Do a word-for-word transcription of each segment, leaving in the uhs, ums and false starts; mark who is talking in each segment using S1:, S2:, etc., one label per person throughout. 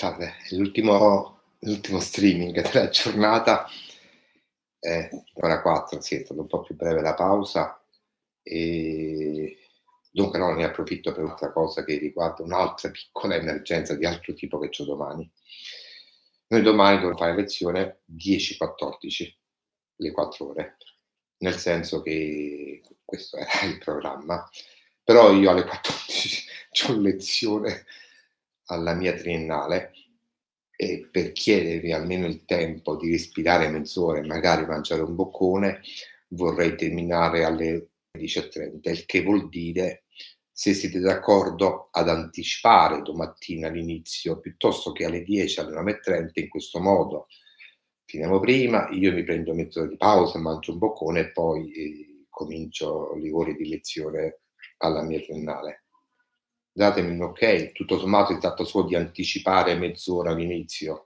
S1: Salve, l'ultimo l'ultimo streaming della giornata, è ora quattro, sì, è stata un po' più breve la pausa, e dunque no, ne approfitto per un'altra cosa che riguarda un'altra piccola emergenza di altro tipo che c'ho domani. Noi domani dobbiamo fare lezione dieci quattordici, le quattro ore, nel senso che questo era il programma, però io alle quattordici c'ho lezione alla mia triennale e per chiedervi almeno il tempo di respirare mezz'ora e magari mangiare un boccone, vorrei terminare alle dieci e trenta, il che vuol dire, se siete d'accordo, ad anticipare domattina l'inizio, piuttosto che alle dieci, alle nove e trenta, in questo modo finiamo prima, io mi prendo mezz'ora di pausa, mangio un boccone e poi eh, comincio le ore di lezione alla mia triennale. Datemi un ok, tutto sommato si tratta solo di anticipare mezz'ora l'inizio.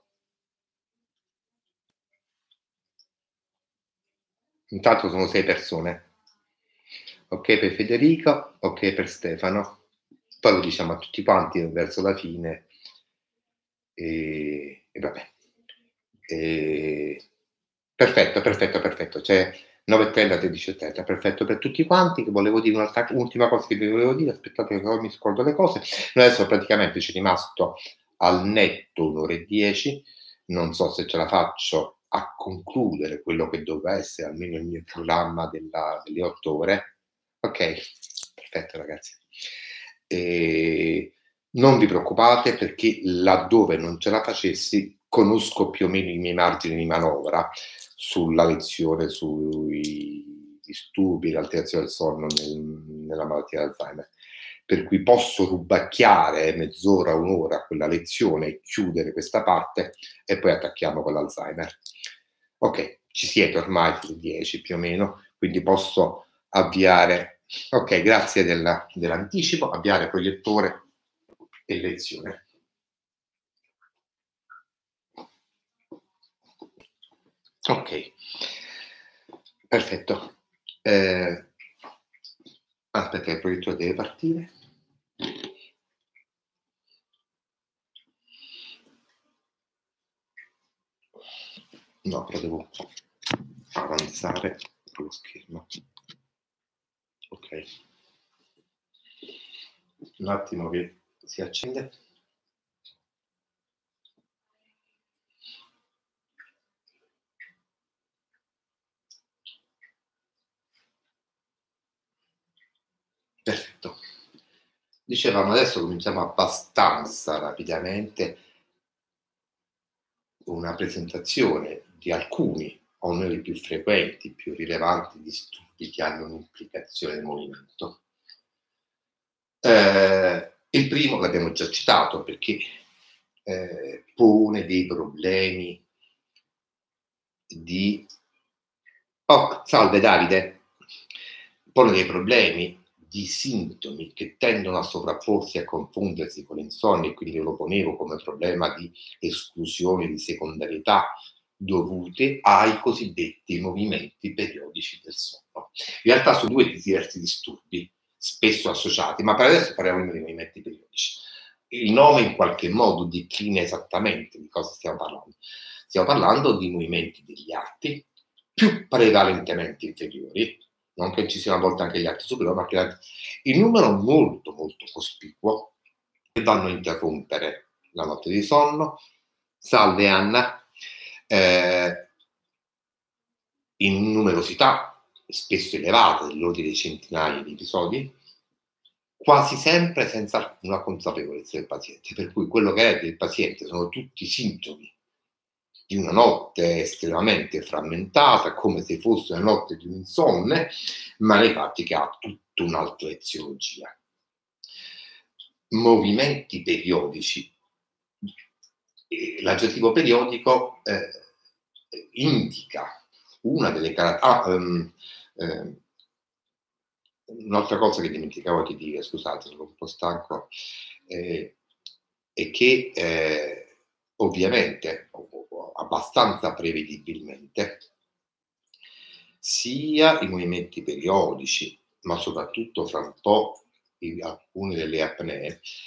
S1: Intanto sono sei persone. Ok per Federico, ok per Stefano. Poi lo diciamo a tutti quanti verso la fine. E, e vabbè. E, perfetto, perfetto, perfetto. C'è nove e trenta, tredici e trenta, perfetto per tutti quanti. Che volevo dire un'altra ultima cosa che vi volevo dire, aspettate che poi mi scordo le cose. Noi adesso praticamente ci è rimasto al netto un'ora e dieci, non so se ce la faccio a concludere quello che doveva essere almeno il mio programma della, delle otto ore. Ok, perfetto ragazzi. E non vi preoccupate perché laddove non ce la facessi conosco più o meno i miei margini di manovra sulla lezione sui disturbi, l'alterazione del sonno nel, nella malattia d'Alzheimer, per cui posso rubacchiare mezz'ora, un'ora quella lezione e chiudere questa parte e poi attacchiamo con l'Alzheimer. Ok, ci siete ormai sulle dieci più o meno, quindi posso avviare, ok, grazie della, dell'anticipo, avviare proiettore e lezione. Ok, perfetto. Eh, aspetta, il proiettore deve partire. No, però devo avanzare lo schermo. Ok. Un attimo che si accende. Perfetto. Dicevamo, adesso cominciamo abbastanza rapidamente una presentazione di alcuni, o uno dei più frequenti, più rilevanti disturbi che hanno un'implicazione del movimento. Eh, il primo l'abbiamo già citato perché eh, pone dei problemi di... Oh, salve Davide! Pone dei problemi di sintomi che tendono a sovrapporsi e a confondersi con l'insonnia, e quindi lo ponevo come problema di esclusione di secondarietà dovute ai cosiddetti movimenti periodici del sonno. In realtà sono due diversi disturbi, spesso associati, ma per adesso parliamo dei movimenti periodici. Il nome in qualche modo declina esattamente di cosa stiamo parlando. Stiamo parlando di movimenti degli arti, più prevalentemente inferiori, non che ci siano a volte anche gli arti superiori, ma che il numero molto molto cospicuo, che vanno a interrompere la notte di sonno. Salve Anna, eh, in numerosità spesso elevata, dell'ordine di centinaia di episodi, quasi sempre senza alcuna consapevolezza del paziente, per cui quello che è del paziente sono tutti sintomi di una notte estremamente frammentata, come se fosse una notte di un insonne, ma nei fatti che ha tutta un'altra eziologia. Movimenti periodici. L'aggettivo periodico eh, indica una delle caratteristiche... Ah, um, eh, un'altra cosa che dimenticavo di dire, scusate, sono un po' stanco, eh, è che eh, ovviamente abbastanza prevedibilmente sia i movimenti periodici, ma soprattutto fra un po' in alcune delle apnee,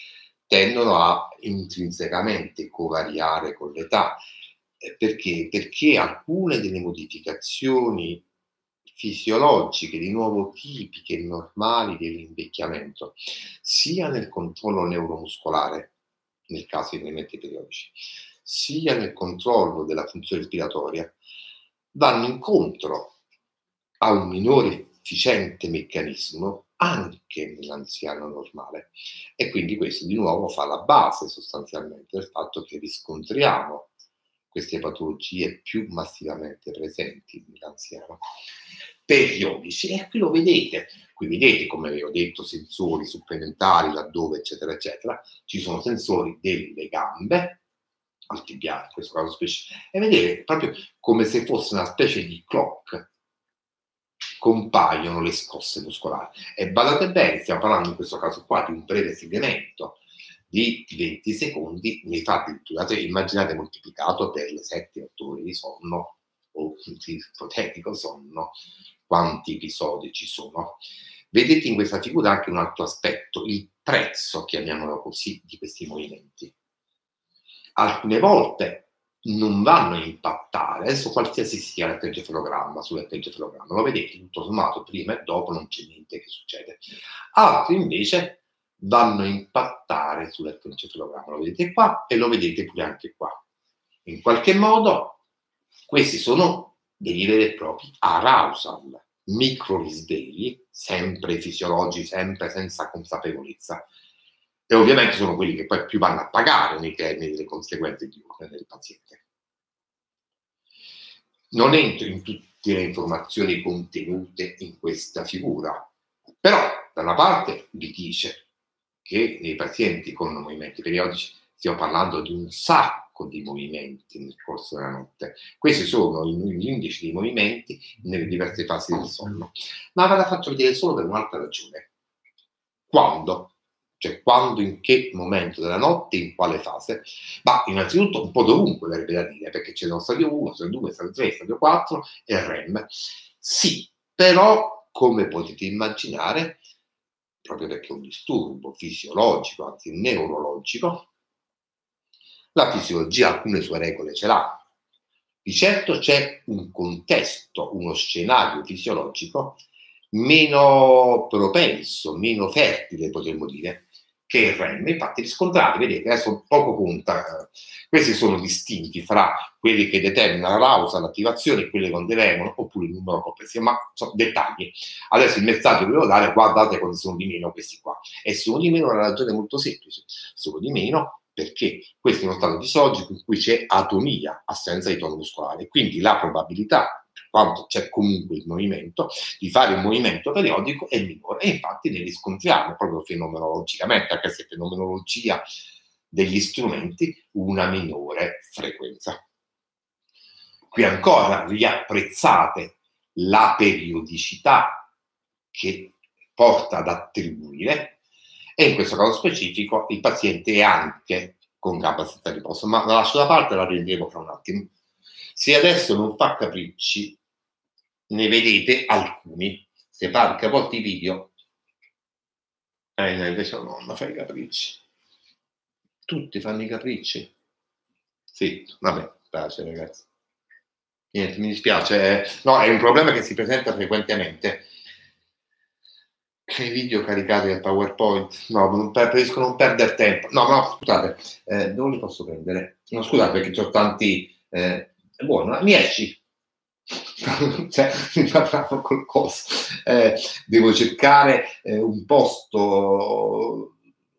S1: tendono a intrinsecamente covariare con l'età. Eh, perché? Perché alcune delle modificazioni fisiologiche, di nuovo tipiche e normali dell'invecchiamento, sia nel controllo neuromuscolare, nel caso dei movimenti periodici, sia nel controllo della funzione respiratoria, vanno incontro a un minore efficiente meccanismo anche nell'anziano normale. E quindi questo di nuovo fa la base sostanzialmente del fatto che riscontriamo queste patologie più massivamente presenti nell'anziano. Periodici, e qui lo vedete, qui vedete, come vi ho detto, sensori supplementari laddove eccetera eccetera, ci sono sensori delle gambe, al tibiale in questo caso specifico, e vedete proprio come se fosse una specie di clock, compaiono le scosse muscolari. E badate bene, stiamo parlando in questo caso qua di un breve segmento di venti secondi, ne fate addirittura, immaginate moltiplicato per le sette otto ore di sonno, o di ipotetico sonno, quanti episodi ci sono. Vedete in questa figura anche un altro aspetto, il prezzo, chiamiamolo così, di questi movimenti. Alcune volte non vanno a impattare, adesso qualsiasi sia l'elettroencefalogramma, sull'elettroencefalogramma, lo vedete tutto sommato, prima e dopo non c'è niente che succede. Altri invece vanno a impattare sull'elettroencefalogramma, lo vedete qua e lo vedete pure anche qua. In qualche modo questi sono degli veri e propri arousal, micro risvegli, sempre fisiologici, sempre senza consapevolezza. E ovviamente sono quelli che poi più vanno a pagare nei termini delle conseguenze diurne del paziente. Non entro in tutte le informazioni contenute in questa figura, però da una parte vi dice che nei pazienti con movimenti periodici stiamo parlando di un sacco di movimenti nel corso della notte. Questi sono gli indici di movimenti nelle diverse fasi del sonno. Ma ve la faccio vedere solo per un'altra ragione. Quando? Cioè quando, in che momento della notte, in quale fase? Ma innanzitutto un po' dovunque, verrebbe da dire, perché c'è lo stadio uno, stadio due, stadio tre, stadio quattro e il R E M. Sì, però, come potete immaginare, proprio perché è un disturbo fisiologico, anzi neurologico, la fisiologia alcune sue regole ce l'ha. Di certo c'è un contesto, uno scenario fisiologico meno propenso, meno fertile, potremmo dire, che il R E M. Infatti riscontrate, vedete, adesso poco conta, questi sono distinti fra quelli che determinano l'arousal, l'attivazione e quelli che non devono, oppure il numero complessivo, ma sono dettagli. Adesso il messaggio che volevo dare, guardate quando sono di meno questi qua. E sono di meno una ragione molto semplice, sono di meno perché questo è uno stato fisiologico in cui c'è atonia, assenza di tono muscolare, quindi la probabilità, quanto c'è comunque il movimento, di fare un movimento periodico è minore, e infatti ne riscontriamo proprio fenomenologicamente, anche se fenomenologia degli strumenti, una minore frequenza. Qui ancora riapprezzate la periodicità che porta ad attribuire, e in questo caso specifico il paziente è anche con capacità di riposo, ma la lascio da parte, la prenderemo fra un attimo. Se adesso non fa capricci, ne vedete alcuni. Se fa a volte i video, eh, no, invece no, non fa i capricci. Tutti fanno i capricci. Sì, vabbè, piace ragazzi. Niente, mi dispiace. No, è un problema che si presenta frequentemente. I video caricati del PowerPoint, no, non per, preferisco non perdere tempo. No, no, scusate, eh, dove li posso prendere? No, scusate, perché ho tanti... Eh, è buono, mi esci? Cioè, mi parlavo col coso. Eh, devo cercare eh, un posto...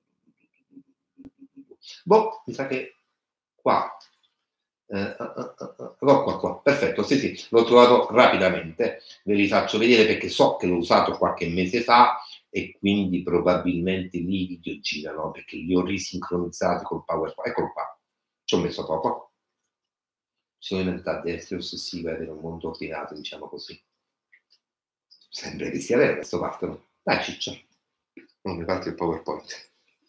S1: Boh, mi sa che qua... Eh, uh, uh, uh, uh, qua, qua, perfetto, sì, sì, l'ho trovato rapidamente, ve li faccio vedere perché so che l'ho usato qualche mese fa e quindi probabilmente lì i video girano perché li ho risincronizzati col PowerPoint. Eccolo qua, ci ho messo poco. Sono diventati essere ossessivi ad avere un mondo ordinato, diciamo così. Sembra che sia vero questo partono. Dai ciccia, non mi parte il PowerPoint.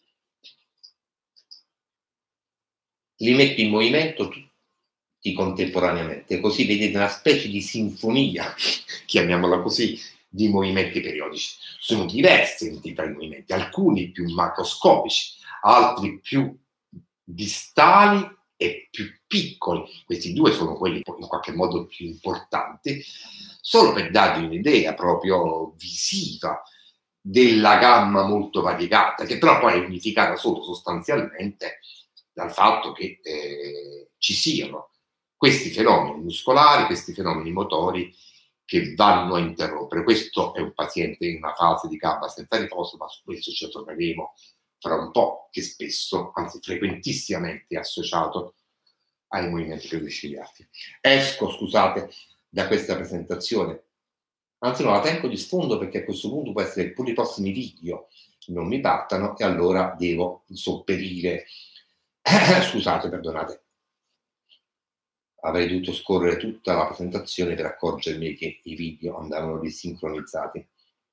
S1: Li metto in movimento tutti contemporaneamente, così vedete una specie di sinfonia, chiamiamola così, di movimenti periodici. Sono diverse entità di movimenti, alcuni più macroscopici, altri più distali e più piccoli. Questi due sono quelli in qualche modo più importanti, solo per darvi un'idea proprio visiva della gamma molto variegata, che però poi è unificata solo sostanzialmente dal fatto che eh, ci siano questi fenomeni muscolari, questi fenomeni motori che vanno a interrompere. Questo è un paziente in una fase di gamma senza riposo, ma su questo ci torneremo fra un po', che spesso, anzi frequentissimamente, è associato ai movimenti cardioisciliati. Esco, scusate, da questa presentazione, anzi no, la tengo di sfondo perché a questo punto può essere che pure i prossimi video non mi partano e allora devo sopperire. Scusate, perdonate. Avrei dovuto scorrere tutta la presentazione per accorgermi che i video andavano disincronizzati.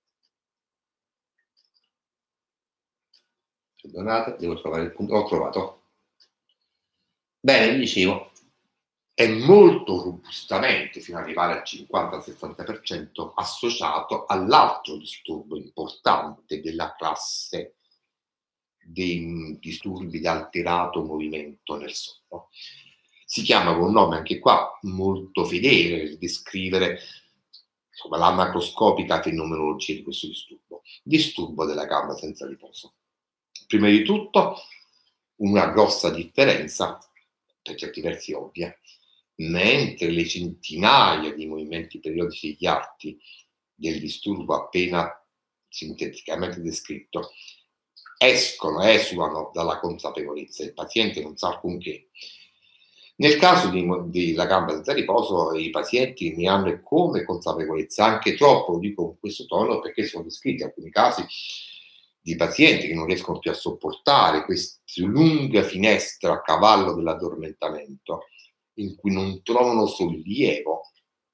S1: Perdonate, devo trovare il punto. L'ho trovato. Bene, vi dicevo, è molto robustamente, fino ad arrivare al cinquanta sessanta per cento, associato all'altro disturbo importante della classe dei disturbi di alterato movimento nel sonno. Si chiama con un nome anche qua molto fedele per descrivere insomma, la macroscopica fenomenologia di questo disturbo. Disturbo della gamma senza riposo. Prima di tutto, una grossa differenza, per certi versi ovvia, mentre le centinaia di movimenti periodici degli arti del disturbo appena sinteticamente descritto escono, esulano dalla consapevolezza, il paziente non sa alcunché. Nel caso della gamma senza riposo i pazienti ne hanno come consapevolezza, anche troppo, lo dico con questo tono, perché sono descritti alcuni casi di pazienti che non riescono più a sopportare questa lunga finestra a cavallo dell'addormentamento in cui non trovano sollievo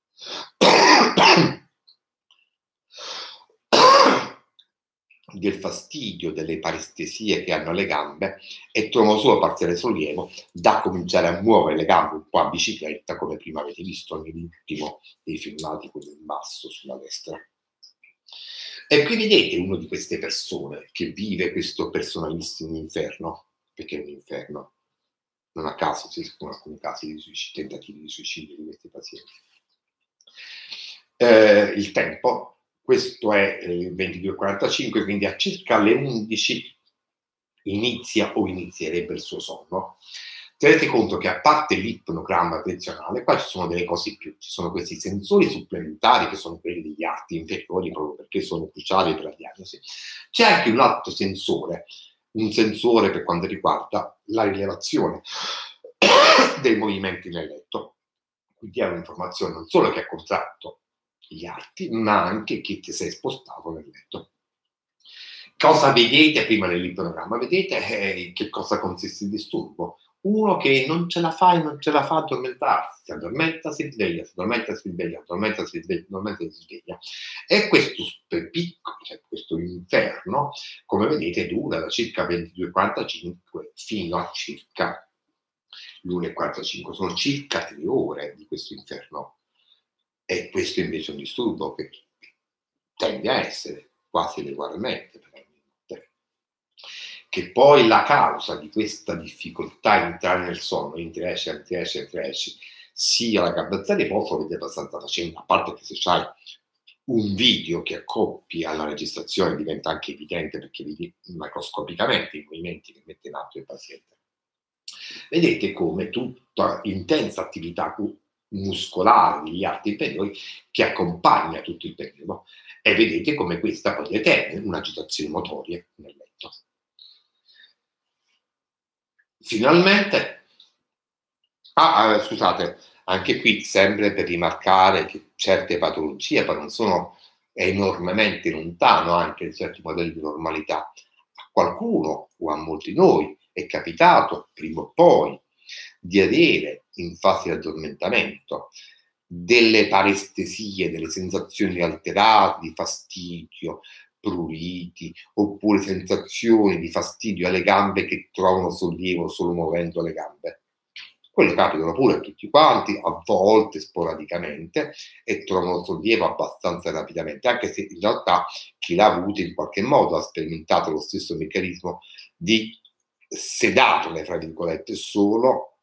S1: del fastidio, delle parestesie che hanno le gambe e trovano solo parziale sollievo da cominciare a muovere le gambe un po' a bicicletta, come prima avete visto nell'ultimo dei filmati, quello in basso sulla destra. E qui vedete uno di queste persone che vive questo personalissimo inferno, perché è un inferno. Non a caso si scoprono alcuni casi di suicidio, tentativi di suicidio di questi pazienti. Eh, il tempo. Questo è il ventidue e quarantacinque, quindi a circa alle undici inizia o inizierebbe il suo sonno. Tenete conto che a parte l'ipnogramma tradizionale, qua ci sono delle cose in più, ci sono questi sensori supplementari che sono quelli degli arti inferiori proprio perché sono cruciali per la diagnosi. C'è anche un altro sensore, un sensore per quanto riguarda la rilevazione dei movimenti nel letto. Quindi è un'informazione non solo che ha contratto gli arti, ma anche che ti sei spostato nel letto. Cosa vedete prima dell'ipnogramma? Vedete eh, che cosa consiste il disturbo? Uno che non ce la fa e non ce la fa a addormentarsi, si addormenta, si sveglia, si addormenta, si sveglia, addormenta, si sveglia, addormenta, si sveglia. E questo super piccolo, cioè questo inferno, come vedete, dura da circa ventidue e quarantacinque fino a circa l'una e quarantacinque. Sono circa tre ore di questo inferno. E questo invece è un disturbo che tende a essere quasi regolarmente, che poi la causa di questa difficoltà a entrare nel sonno, entri esci, entri esci, entri esci, sia la gabbezza di riposo, lo vedete abbastanza facile, a parte che se c'hai un video che accoppi alla registrazione diventa anche evidente perché vedi macroscopicamente i movimenti che mette in atto il paziente. Vedete come tutta intensa attività muscolare degli arti inferiori che accompagna tutto il periodo e vedete come questa poi determina un'agitazione motoria nel letto. Finalmente, ah, eh, scusate, anche qui sempre per rimarcare che certe patologie poi non sono enormemente lontano anche da certi modelli di normalità. A qualcuno o a molti di noi è capitato prima o poi di avere in fase di addormentamento delle parestesie, delle sensazioni alterate, di fastidio, pruriti, oppure sensazioni di fastidio alle gambe che trovano sollievo solo muovendo le gambe. Quello capitano pure a tutti quanti, a volte sporadicamente, e trovano sollievo abbastanza rapidamente, anche se in realtà chi l'ha avuto in qualche modo ha sperimentato lo stesso meccanismo di sedarle, fra virgolette, solo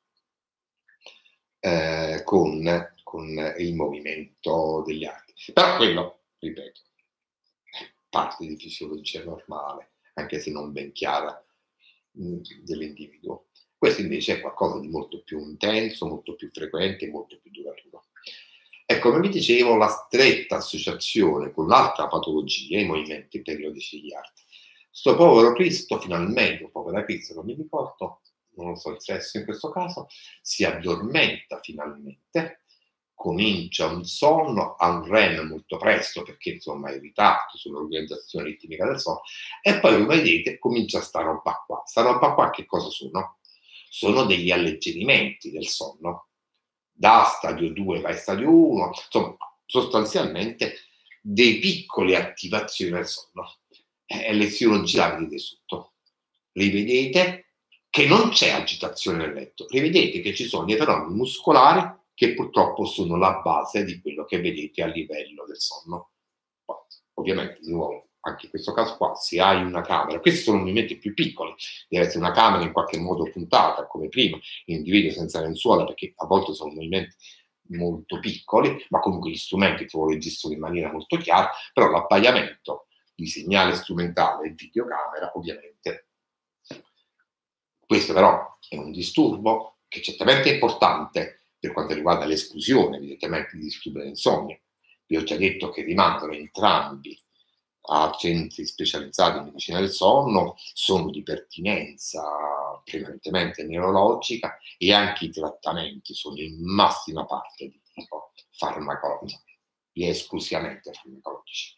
S1: eh, con, con il movimento degli arti. Però quello, ripeto, è parte di fisiologia normale, anche se non ben chiara, mh, dell'individuo. Questo invece è qualcosa di molto più intenso, molto più frequente e molto più duraturo. E come vi dicevo, la stretta associazione con l'altra patologia, i movimenti periodici degli arti. Sto povero Cristo, finalmente, o povera Cristo, non mi ricordo, non lo so il sesso in questo caso, si addormenta finalmente, comincia un sonno, ha un REM molto presto, perché insomma è irritato sull'organizzazione ritmica del sonno, e poi, come vedete, comincia sta roba qua. Sta roba qua che cosa sono? Sono degli alleggerimenti del sonno. Da stadio due vai a stadio uno, insomma, sostanzialmente dei piccole attivazioni del sonno. E lezione G la vedete sotto. Rivedete che non c'è agitazione nel letto, rivedete che ci sono dei fenomeni muscolari che purtroppo sono la base di quello che vedete a livello del sonno. Poi, ovviamente, di nuovo, anche in questo caso qua, se hai una camera, questi sono movimenti più piccoli, deve essere una camera in qualche modo puntata, come prima, individuo senza lenzuola, perché a volte sono movimenti molto piccoli, ma comunque gli strumenti te lo registrano in maniera molto chiara, però l'appagliamento di segnale strumentale e videocamera, ovviamente. Questo però è un disturbo che certamente è importante per quanto riguarda l'esclusione, evidentemente, di disturbi dell'insonnia. Vi ho già detto che rimandano entrambi a centri specializzati in medicina del sonno, sono di pertinenza prevalentemente neurologica e anche i trattamenti sono in massima parte di tipo farmacologico, esclusivamente farmacologici.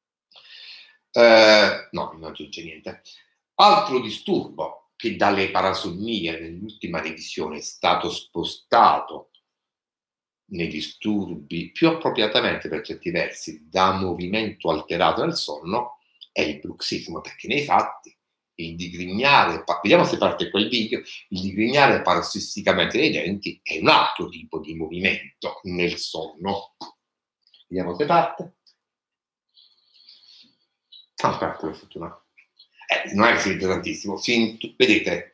S1: Eh, no, non aggiunge niente. Altro disturbo che dalle parasonnie nell'ultima revisione è stato spostato nei disturbi più appropriatamente per certi versi da movimento alterato del sonno è il bruxismo, perché nei fatti il digrignare, vediamo se parte quel video, il digrignare parossisticamente dei denti è un altro tipo di movimento nel sonno. Vediamo se parte. Ah, parte, per fortuna. Eh, non è che si vede tantissimo, si, vedete?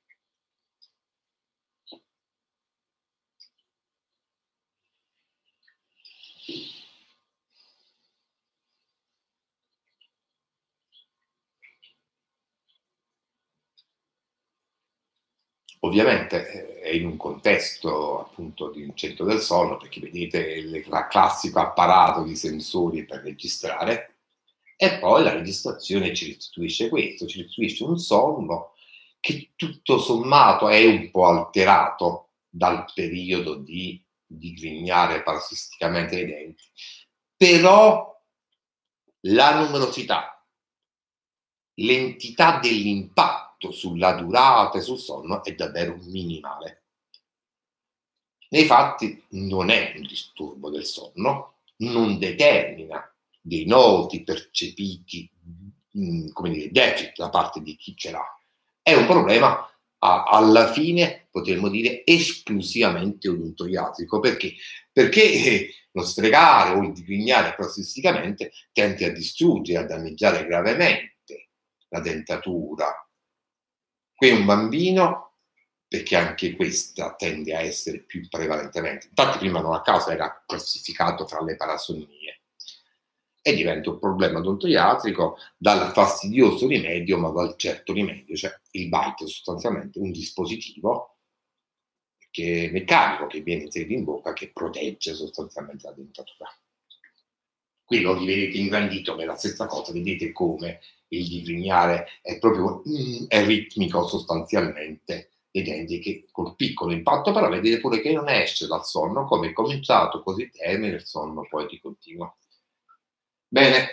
S1: Ovviamente è in un contesto appunto di un centro del sonno, perché vedete il classico apparato di sensori per registrare, e poi la registrazione ci restituisce questo, ci restituisce un sonno che tutto sommato è un po' alterato dal periodo di digrignare parossisticamente i denti, però la numerosità, l'entità dell'impatto sulla durata e sul sonno è davvero minimale. Nei fatti non è un disturbo del sonno, non determina dei noti percepiti, mh, come dire, deficit da parte di chi ce l'ha. È un problema a, alla fine, potremmo dire, esclusivamente odontoiatrico. Perché? Perché lo stregare o il digrignare parossisticamente tende a distruggere, a danneggiare gravemente la dentatura. Qui un bambino, perché anche questa tende a essere più prevalentemente, infatti prima non a caso era classificato tra le parasonnie, e diventa un problema odontoiatrico dal fastidioso rimedio, ma dal certo rimedio, cioè il bite è sostanzialmente un dispositivo che è meccanico che viene inserito in bocca che protegge sostanzialmente la dentatura. Qui lo rivedete ingrandito, ma è la stessa cosa, vedete come il digrignare è proprio mm, è ritmico sostanzialmente, vedete che col piccolo impatto però vedete pure che non esce dal sonno, come è cominciato così termina il sonno poi di continuo. Bene,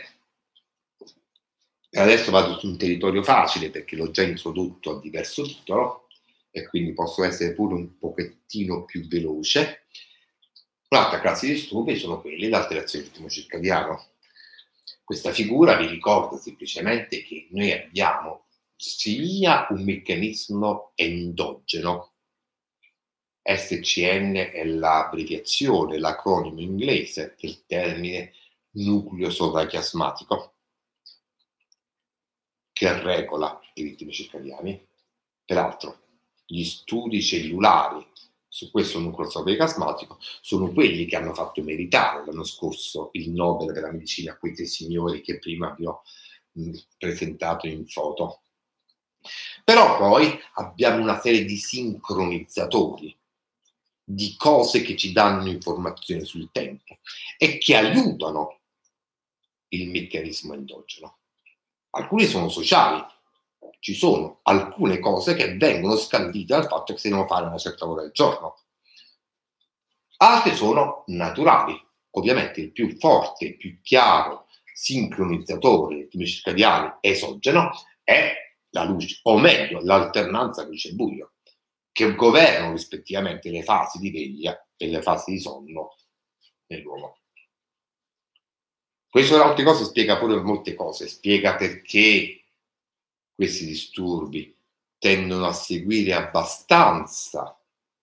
S1: e adesso vado su un territorio facile perché l'ho già introdotto a diverso titolo e quindi posso essere pure un pochettino più veloce. Un'altra classe di disturbi sono quelli dell'alterazione del ritmo circadiano. Questa figura vi ricorda semplicemente che noi abbiamo sia un meccanismo endogeno, S C N è l'abbreviazione, l'acronimo inglese del termine nucleo sovrachiasmatico, che regola i ritmi circadiani, Peraltro, gli studi cellulari su questo nucleosome plasmatico sono quelli che hanno fatto meritare l'anno scorso il Nobel per la medicina a quei tre signori che prima vi ho mh, presentato in foto. Però poi abbiamo una serie di sincronizzatori, di cose che ci danno informazioni sul tempo e che aiutano il meccanismo endogeno. Alcuni sono sociali, ci sono alcune cose che vengono scandite dal fatto che si devono fare una certa ora al giorno. Altre sono naturali. Ovviamente il più forte, il più chiaro sincronizzatore del ritmo circadiano esogeno è la luce, o meglio, l'alternanza luce-buio, che governano rispettivamente le fasi di veglia e le fasi di sonno nell'uomo. Questo, tra altre cose, spiega pure molte cose, spiega perché questi disturbi tendono a seguire abbastanza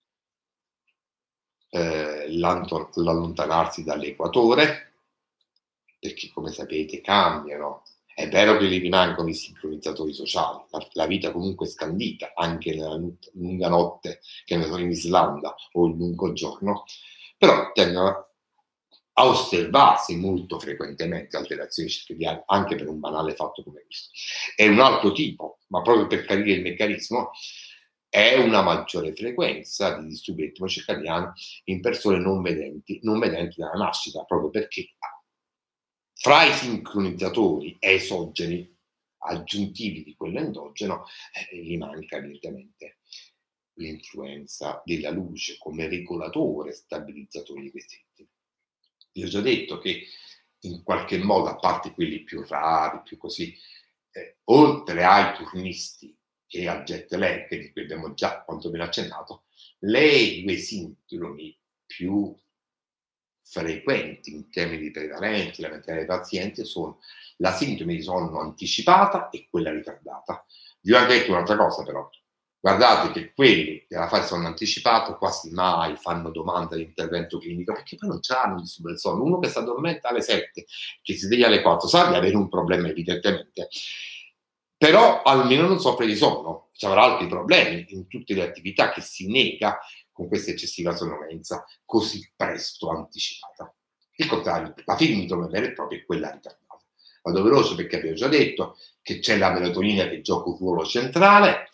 S1: eh, l'allontanarsi dall'equatore, perché come sapete cambiano. È vero che li rimangono i sincronizzatori sociali, la, la vita comunque è scandita, anche nella lunga notte, che ne so, in Islanda, o il lungo giorno, però tendono a osservarsi molto frequentemente alterazioni circadiane, anche per un banale fatto come questo. È un altro tipo, ma proprio per capire il meccanismo, è una maggiore frequenza di disturbi del ritmo circadiano in persone non vedenti, non vedenti dalla nascita, proprio perché fra i sincronizzatori esogeni aggiuntivi di quello endogeno eh, gli manca evidentemente l'influenza della luce come regolatore, stabilizzatore di questi ritmi. Vi ho già detto che in qualche modo, a parte quelli più rari, più così, eh, oltre ai turnisti e al jet lag, di cui abbiamo già quantomeno accennato, le due sindromi più frequenti in termini di prevalenza elementari dei pazienti sono la sindrome di sonno anticipata e quella ritardata. Vi ho detto un'altra cosa però, guardate che quelli della fase sonno anticipato quasi mai fanno domanda di intervento clinico, perché poi non c'hanno il disturbo del sonno. Uno che si addormenta alle sette, che si sveglia alle quattro, sa di avere un problema evidentemente, però almeno non soffre di sonno, ci avrà altri problemi in tutte le attività che si nega con questa eccessiva sonnolenza così presto anticipata. Il contrario, la sindrome vera e propria è quella ritardata. Vado veloce perché abbiamo già detto che c'è la melatonina che gioca un ruolo centrale.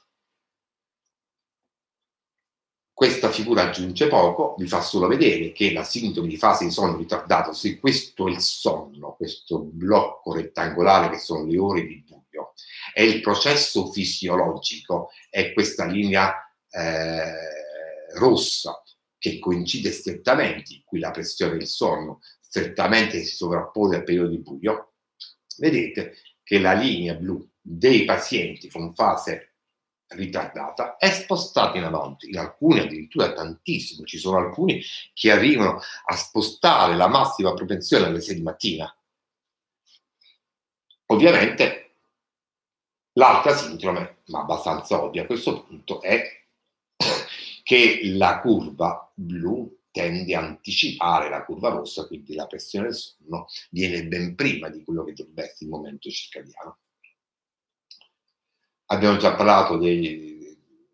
S1: Questa figura aggiunge poco, vi fa solo vedere che la sindrome di fase di sonno ritardato, se questo è il sonno, questo blocco rettangolare che sono le ore di buio, è il processo fisiologico, è questa linea eh, rossa che coincide strettamente, in cui la pressione del sonno strettamente si sovrappone al periodo di buio. Vedete che la linea blu dei pazienti con fase ritardata è spostata in avanti, in alcuni addirittura tantissimo. Ci sono alcuni che arrivano a spostare la massima propensione alle sei di mattina. Ovviamente l'altra sindrome, ma abbastanza ovvia a questo punto, è che la curva blu tende a anticipare la curva rossa, quindi la pressione del sonno viene ben prima di quello che dovrebbe essere il momento circadiano. Abbiamo già parlato dei,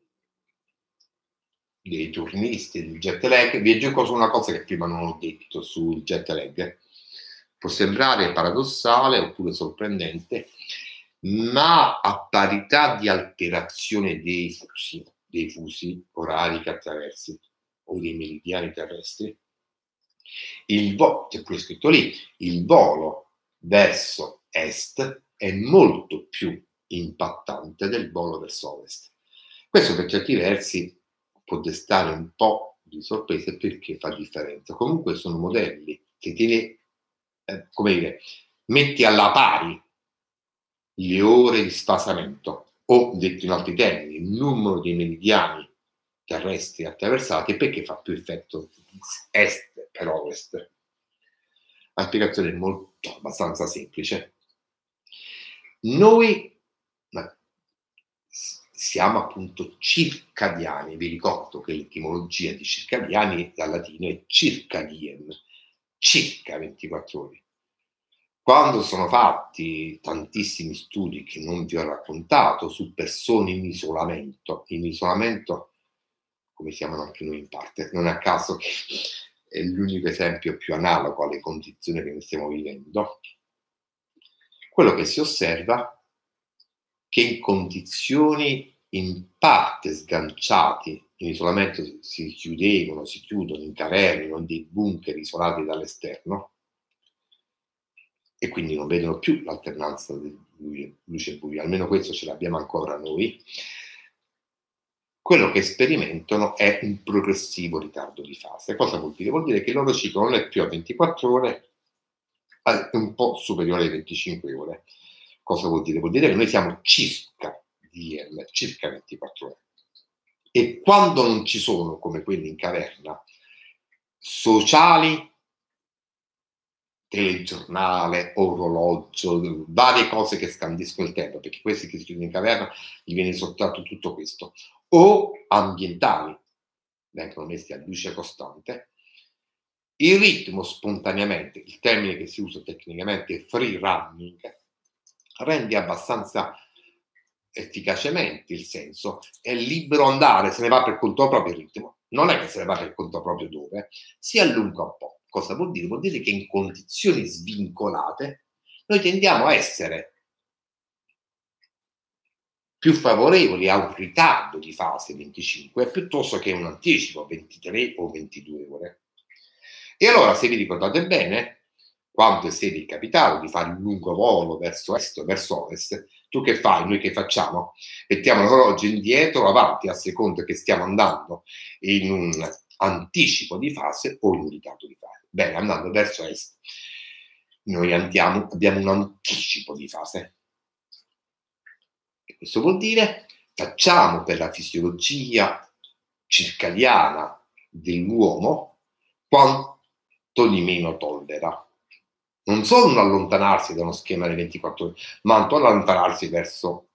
S1: dei turnisti, del jet lag. Vi aggiungo su una cosa che prima non ho detto sul jet lag. Può sembrare paradossale oppure sorprendente, ma a parità di alterazione dei fusi, dei fusi orari che attraversi o dei meridiani terrestri, il volo, c'è pure scritto lì, il volo verso est è molto più impattante del volo verso ovest. Questo per certi versi può destare un po' di sorprese perché fa differenza. Comunque sono modelli che tiene, eh, come dire, metti alla pari le ore di sfasamento, o detto in altri termini, il numero di meridiani terrestri attraversati, perché fa più effetto est per ovest. La spiegazione è molto abbastanza semplice. Noi siamo appunto circadiani, vi ricordo che l'etimologia di circadiani dal latino è circadien, circa ventiquattro ore. Quando sono fatti tantissimi studi che non vi ho raccontato su persone in isolamento, in isolamento come siamo anche noi in parte, non è a caso che è l'unico esempio più analogo alle condizioni che noi stiamo vivendo, quello che si osserva è che in condizioni in parte sganciati, in isolamento si chiudevano, si chiudono in caverne, in dei bunker isolati dall'esterno, e quindi non vedono più l'alternanza di luce e buio, almeno questo ce l'abbiamo ancora noi. Quello che sperimentano è un progressivo ritardo di fase. Cosa vuol dire? Vuol dire che il loro ciclo non è più a ventiquattro ore, è un po' superiore ai venticinque ore. Cosa vuol dire? Vuol dire che noi siamo circa D M, circa ventiquattro ore. E quando non ci sono, come quelli in caverna, sociali, telegiornale, orologio, varie cose che scandiscono il tempo, perché questi che si chiudono in caverna gli viene sottratto tutto questo, o ambientali, vengono messi a luce costante, il ritmo spontaneamente, il termine che si usa tecnicamente è free running, rende abbastanza efficacemente il senso, è libero andare, se ne va per conto proprio il ritmo, non è che se ne va per conto proprio dove, si allunga un po'. Cosa vuol dire? Vuol dire che in condizioni svincolate noi tendiamo a essere più favorevoli a un ritardo di fase venticinque piuttosto che un anticipo ventitré o ventidue ore. E allora, se vi ricordate bene, quando se vi è capitato di fare un lungo volo verso est o verso ovest, tu che fai? Noi che facciamo? Mettiamo l'orologio indietro o avanti a seconda che stiamo andando in un anticipo di fase o in un ritardo di fase. Bene, andando verso est, noi andiamo, abbiamo un anticipo di fase. E questo vuol dire facciamo per la fisiologia circadiana dell'uomo quanto di meno tollera. Non solo non allontanarsi da uno schema di ventiquattro ore, ma anche allontanarsi verso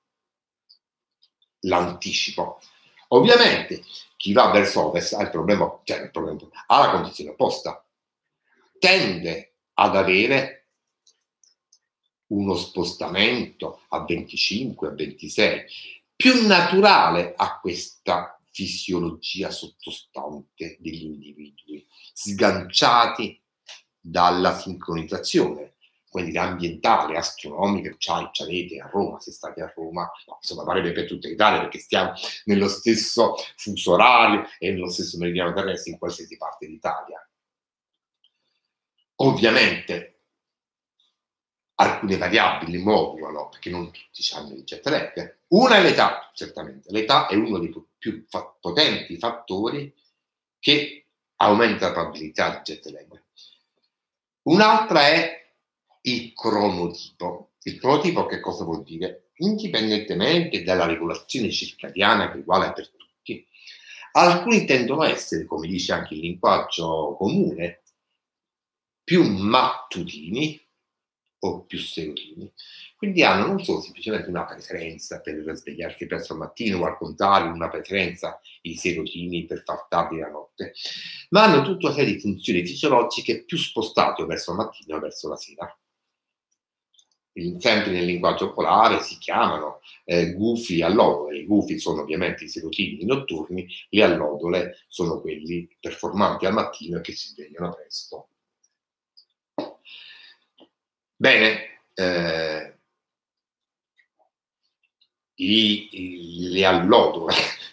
S1: l'anticipo. Ovviamente chi va verso ovest ha il problema, cioè il problema, ha la condizione opposta, tende ad avere uno spostamento a venticinque, a ventisei, più naturale a questa fisiologia sottostante degli individui, sganciati dalla sincronizzazione, quindi ambientale, astronomica, c'avete a Roma, se state a Roma, no, insomma varrebbe per tutta l'Italia perché stiamo nello stesso fuso orario e nello stesso meridiano terrestre in qualsiasi parte d'Italia. Ovviamente alcune variabili modulano, perché non tutti hanno il jet lag. Una è l'età, certamente. L'età è uno dei più fa- potenti fattori che aumenta la probabilità di jet lag. Un'altra è il cronotipo. Il cronotipo che cosa vuol dire? Indipendentemente dalla regolazione circadiana che è uguale per tutti, alcuni tendono a essere, come dice anche il linguaggio comune, più mattutini o più serotini. Quindi hanno non solo semplicemente una preferenza per svegliarsi presto al mattino o al contrario una preferenza i serotini per far tardi la notte, ma hanno tutta una serie di funzioni fisiologiche più spostate verso il mattino o verso la sera. Sempre nel linguaggio polare si chiamano eh, gufi allodole. I gufi sono ovviamente i serotini notturni, le allodole sono quelli performanti al mattino e che si svegliano presto. Bene, eh, i, i, le allodole,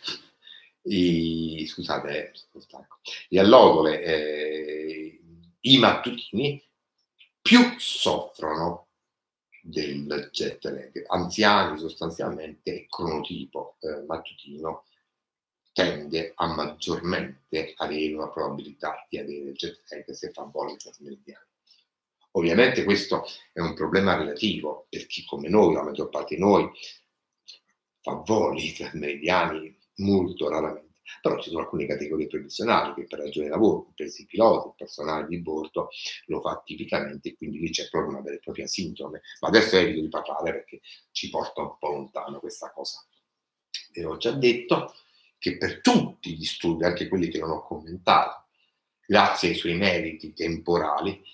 S1: i, scusate, le allodole, eh, i mattutini più soffrono del jet lag. Anziani sostanzialmente, il cronotipo eh, mattutino tende a maggiormente avere una probabilità di avere il jet lag se fa voli trasmediani. Ovviamente questo è un problema relativo per chi come noi, la maggior parte di noi, fa voli transmeridiani molto raramente, però ci sono alcune categorie professionali che per ragione di lavoro, compresi i piloti, il personale di bordo, lo fa tipicamente e quindi lì c'è proprio una vera e propria sindrome. Ma adesso evito di parlare perché ci porta un po' lontano questa cosa. E ho già detto che per tutti gli studi, anche quelli che non ho commentato, grazie ai suoi meriti temporali,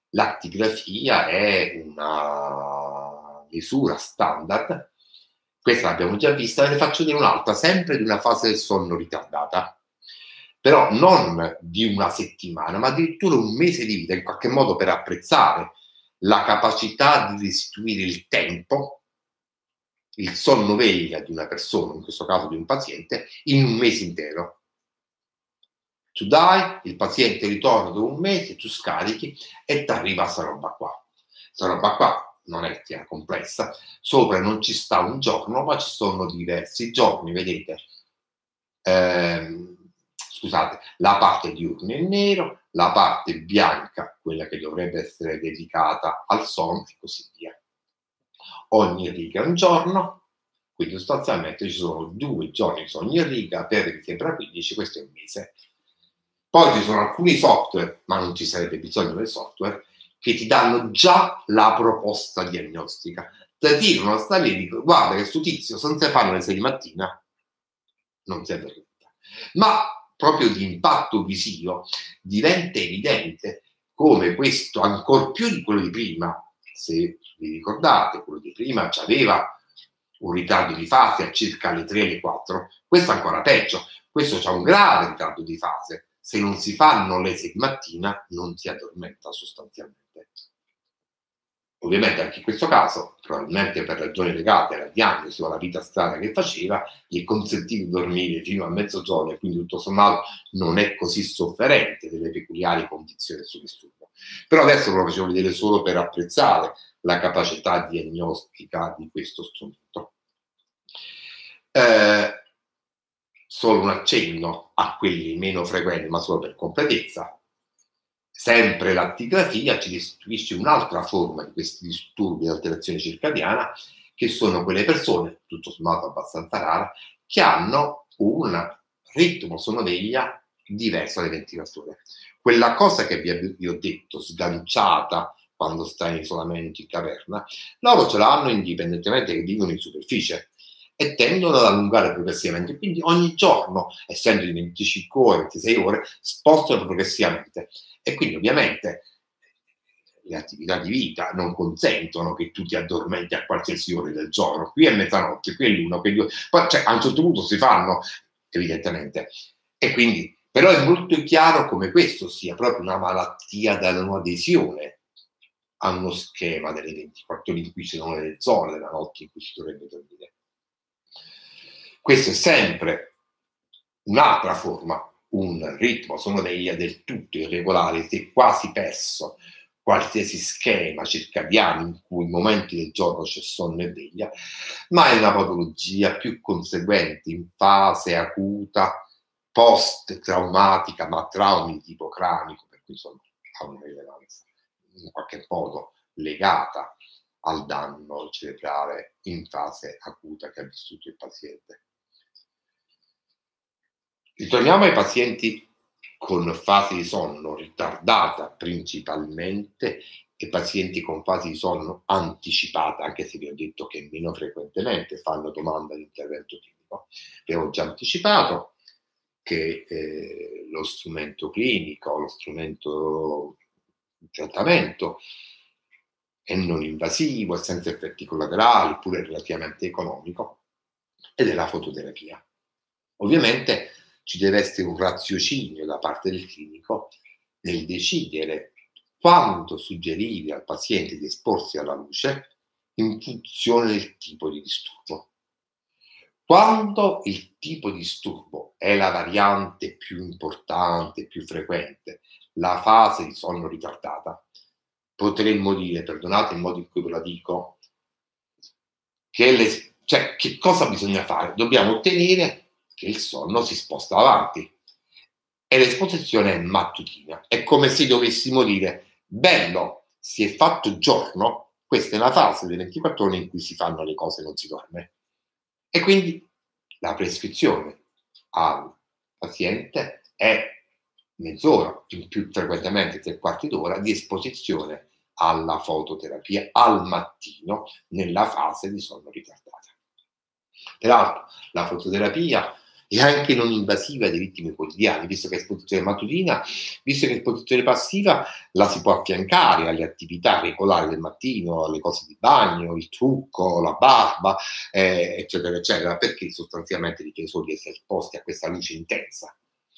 S1: L'attigrafia è una misura standard, questa l'abbiamo già vista, ve ne faccio vedere un'altra, sempre di una fase del sonno ritardata, però non di una settimana, ma addirittura un mese di vita, in qualche modo per apprezzare la capacità di restituire il tempo, il sonno veglia di una persona, in questo caso di un paziente, in un mese intero. Tu dai, il paziente ritorna dopo un mese, tu scarichi e ti arriva questa roba qua. Questa roba qua non è che è complessa, sopra non ci sta un giorno, ma ci sono diversi giorni, vedete? Ehm, scusate, la parte diurna è nero, la parte bianca, quella che dovrebbe essere dedicata al sonno e così via. Ogni riga è un giorno, quindi sostanzialmente ci sono due giorni su ogni riga, per mi sembra quindici, questo è un mese. Poi ci sono alcuni software, ma non ci sarebbe bisogno del software, che ti danno già la proposta diagnostica. Ti tirano sta lì e dicono, guarda che sto tizio, se non si fanno le sei di mattina, non si è per niente. Ma proprio di impatto visivo diventa evidente come questo, ancor più di quello di prima, se vi ricordate, quello di prima aveva un ritardo di fase a circa le tre alle quattro, questo ancora peggio, questo c'ha un grave ritardo di fase. Se non si fanno le sei di mattina non si addormenta sostanzialmente. Ovviamente anche in questo caso, probabilmente per ragioni legate alla diagnosi o alla vita strana che faceva, gli è consentito di dormire fino a mezzogiorno e quindi tutto sommato non è così sofferente delle peculiari condizioni del suo disturbo. Però adesso lo facevo vedere solo per apprezzare la capacità diagnostica di questo strumento. Eh, solo un accenno a quelli meno frequenti, ma solo per completezza. Sempre l'attigrafia ci restituisce un'altra forma di questi disturbi di alterazione circadiana, che sono quelle persone, tutto sommato abbastanza rare, che hanno un ritmo sonno-veglia diverso alle ventiquattro ore. Quella cosa che vi, vi ho detto, sganciata quando stai in isolamento in caverna, loro ce l'hanno indipendentemente che vivono in superficie e tendono ad allungare progressivamente, quindi ogni giorno, essendo di venticinque ore, ventisei ore, spostano progressivamente e quindi ovviamente le attività di vita non consentono che tu ti addormenti a qualsiasi ora del giorno, qui è mezzanotte, qui è l'uno, qui è due, poi cioè, a un certo punto si fanno evidentemente, e quindi però è molto chiaro come questo sia proprio una malattia da non adesione a uno schema delle ventiquattro ore in cui ci sono le zone della notte in cui si dovrebbe dormire. Questo è sempre un'altra forma, un ritmo sonno-veglia del tutto irregolare, si è quasi perso qualsiasi schema circadiano in cui in momenti del giorno c'è sonno e veglia, ma è una patologia più conseguente in fase acuta, post-traumatica, ma traumi di tipo cranico, per cui sono, ha una rilevanza in qualche modo legata al danno cerebrale in fase acuta che ha vissuto il paziente. Ritorniamo ai pazienti con fasi di sonno ritardata principalmente e pazienti con fasi di sonno anticipata, anche se vi ho detto che meno frequentemente fanno domanda di intervento clinico. Vi ho già anticipato che eh, lo strumento clinico, lo strumento di trattamento è non invasivo, è senza effetti collaterali, pure relativamente economico, ed è la fototerapia. Ovviamente ci deve essere un raziocinio da parte del clinico nel decidere quando suggerire al paziente di esporsi alla luce in funzione del tipo di disturbo. Quando il tipo di disturbo è la variante più importante, più frequente, la fase di sonno ritardata, potremmo dire, perdonate il modo in cui ve la dico, che, le, cioè, che cosa bisogna fare? Dobbiamo ottenere che il sonno si sposta avanti e l'esposizione è mattutina. È come se dovessimo dire, bello, si è fatto giorno, questa è la fase delle ventiquattro ore in cui si fanno le cose e non si dorme. E quindi la prescrizione al paziente è mezz'ora, più, più frequentemente tre quarti d'ora, di esposizione alla fototerapia al mattino nella fase di sonno ritardata. Peraltro la fototerapia e anche non invasiva dei ritmi quotidiani, visto che esposizione mattutina, visto che esposizione passiva la si può affiancare alle attività regolari del mattino, alle cose di bagno, il trucco, la barba, eh, eccetera, eccetera, perché sostanzialmente richiede solo di essere esposti a questa luce intensa.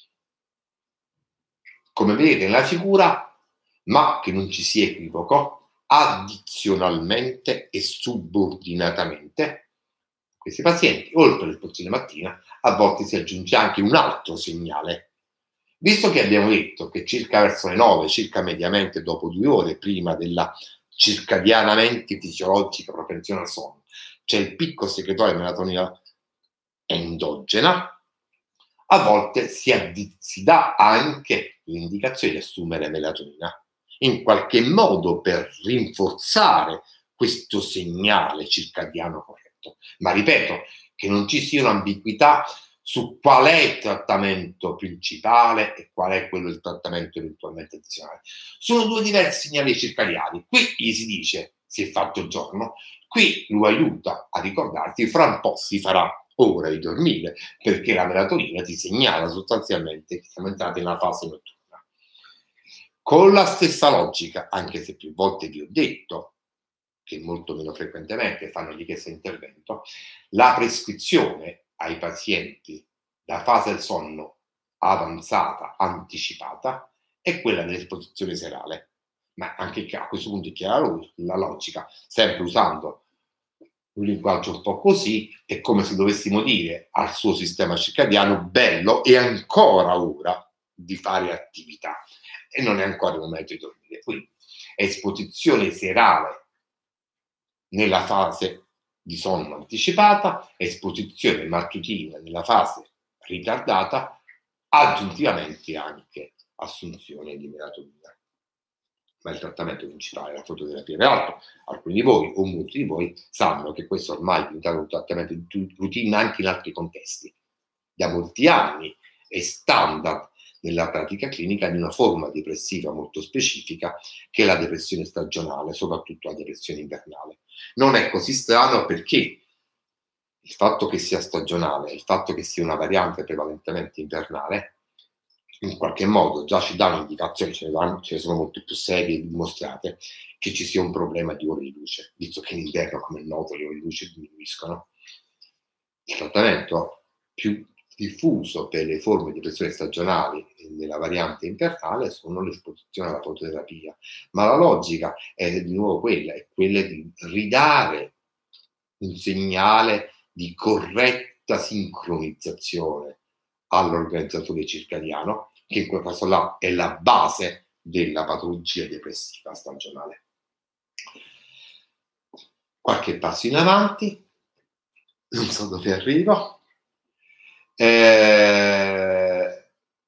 S1: Come vedete nella figura, ma che non ci sia equivoco, addizionalmente e subordinatamente, questi pazienti, oltre all'esposizione mattina, a volte si aggiunge anche un altro segnale. Visto che abbiamo detto che circa verso le nove, circa mediamente dopo due ore prima della circadianamente fisiologica propensione al sonno, c'è il picco secretorio di melatonina endogena, a volte si, si dà anche l'indicazione di assumere melatonina, in qualche modo per rinforzare questo segnale circadiano corretto. Ma ripeto, che non ci sia un'ambiguità su qual è il trattamento principale e qual è quello del trattamento eventualmente addizionale. Sono due diversi segnali circadiani. Qui gli si dice si è fatto il giorno, qui lo aiuta a ricordarti, fra un po' si farà ora di dormire, perché la melatonina ti segnala sostanzialmente che siamo entrati nella fase notturna. Con la stessa logica, anche se più volte vi ho detto che molto meno frequentemente fanno richiesta di intervento, la prescrizione ai pazienti da fase del sonno avanzata, anticipata, è quella dell'esposizione serale. Ma anche a questo punto è chiara la logica, sempre usando un linguaggio un po' così, è come se dovessimo dire al suo sistema circadiano: bello, è ancora ora di fare attività e non è ancora il momento di dormire. Quindi esposizione serale nella fase di sonno anticipata, esposizione mattutina nella fase ritardata, aggiuntivamente anche assunzione di melatonina. Ma il trattamento principale è la fototerapia. Peraltro alcuni di voi o molti di voi sanno che questo ormai è diventato un trattamento di routine anche in altri contesti. Da molti anni è standard nella pratica clinica di una forma depressiva molto specifica, che è la depressione stagionale, soprattutto la depressione invernale. Non è così strano, perché il fatto che sia stagionale, il fatto che sia una variante prevalentemente invernale, in qualche modo già ci dà un'indicazione, ce, ce ne sono molte più serie dimostrate, che ci sia un problema di ore di luce, visto che in inverno, come è noto, le ore di luce diminuiscono. Il trattamento più diffuso per le forme di depressione stagionali nella variante invernale sono l'esposizione alla fototerapia, ma la logica è di nuovo quella, è quella di ridare un segnale di corretta sincronizzazione all'organizzatore circadiano, che in quel caso là è la base della patologia depressiva stagionale. Qualche passo in avanti, non so dove arrivo. Eh,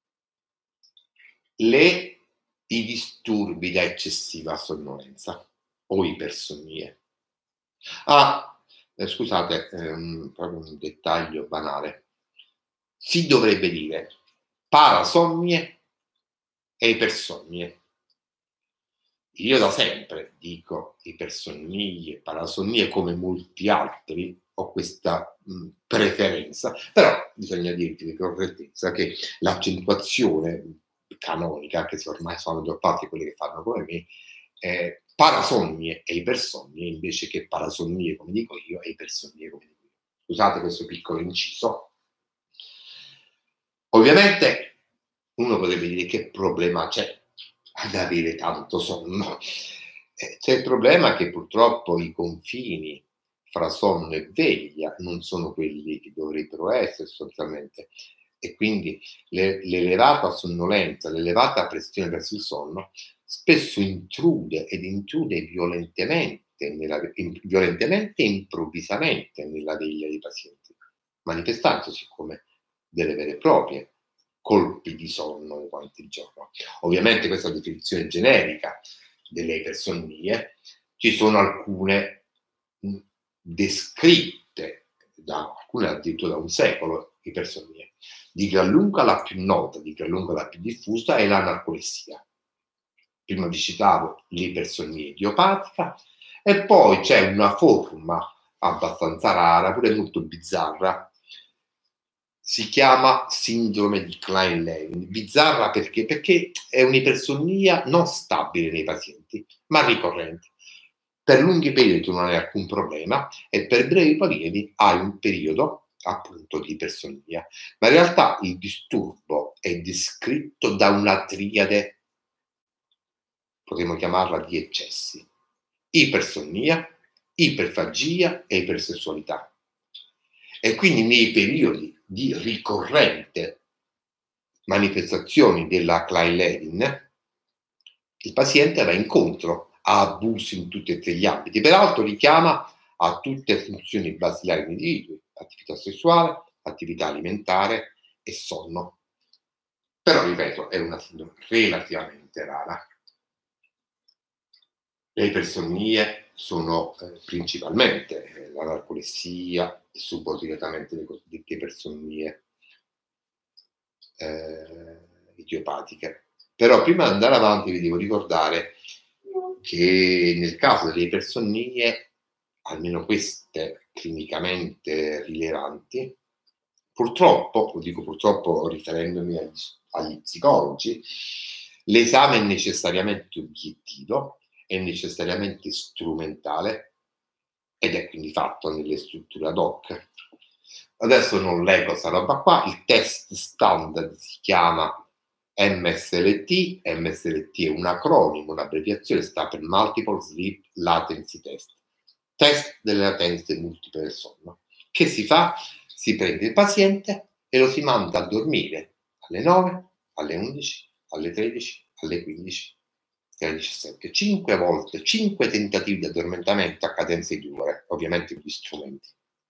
S1: le, i disturbi da eccessiva sonnolenza o ipersonnie. Ah, eh, scusate, ehm, proprio un dettaglio banale. Si dovrebbe dire parasonnie e ipersonnie. Io da sempre dico ipersonnie, parasonnie, come molti altri ho questa mh, preferenza, però bisogna dirti di correttezza che l'accentuazione canonica, anche se ormai sono droppati quelli che fanno come me, è parasonnie e ipersonnie, invece che parasonnie come dico io e ipersonnie come dico io. Scusate questo piccolo inciso. Ovviamente uno potrebbe dire: che problema c'è ad avere tanto sonno? Eh, c'è il problema che purtroppo i confini fra sonno e veglia non sono quelli che dovrebbero essere sostanzialmente, e quindi le, l'elevata sonnolenza, l'elevata pressione verso il sonno spesso intrude ed intrude violentemente, nella, in, violentemente e improvvisamente nella veglia dei pazienti, manifestandosi come delle vere e proprie colpi di sonno durante il giorno. Ovviamente questa è la definizione generica delle ipersonnie. Ci sono alcune mh, descritte da alcune addirittura da un secolo ipersonnie. Di gran lunga la più nota, di gran lunga la più diffusa è la narcolessia. Prima vi citavo l'ipersonnia idiopatica, e poi c'è una forma abbastanza rara, pure molto bizzarra, si chiama sindrome di Klein-Levin, bizzarra perché? Perché è un'ipersonnia non stabile nei pazienti, ma ricorrente. Per lunghi periodi non hai alcun problema e per brevi periodi hai un periodo appunto di ipersonnia. Ma in realtà il disturbo è descritto da una triade, potremmo chiamarla di eccessi: ipersonnia, iperfagia e ipersessualità. E quindi nei periodi di ricorrente manifestazioni della Klein-Levin il paziente va incontro a abusi in tutti e tre gli ambiti. Peraltro richiama a tutte le funzioni basilari dell'individuo: attività sessuale, attività alimentare e sonno. Però, ripeto, è una sindrome relativamente rara. Le ipersonnie sono eh, principalmente eh, la narcolessia e subordinatamente le cosiddette ipersonnie eh, idiopatiche. Però prima di andare avanti vi devo ricordare che nel caso delle ipersonnie, almeno queste clinicamente rilevanti, purtroppo, lo dico purtroppo riferendomi agli, agli psicologi, l'esame è necessariamente obiettivo, è necessariamente strumentale ed è quindi fatto nelle strutture ad hoc. Adesso non leggo questa roba qua, il test standard si chiama M S L T, M S L T è un acronimo, un'abbreviazione, sta per Multiple Sleep Latency Test, test delle latenze multiple del sonno. Che si fa? Si prende il paziente e lo si manda a dormire alle nove, alle undici, alle tredici, alle quindici e alle diciassette, cinque volte, cinque tentativi di addormentamento a cadenza di due ore, ovviamente con gli strumenti.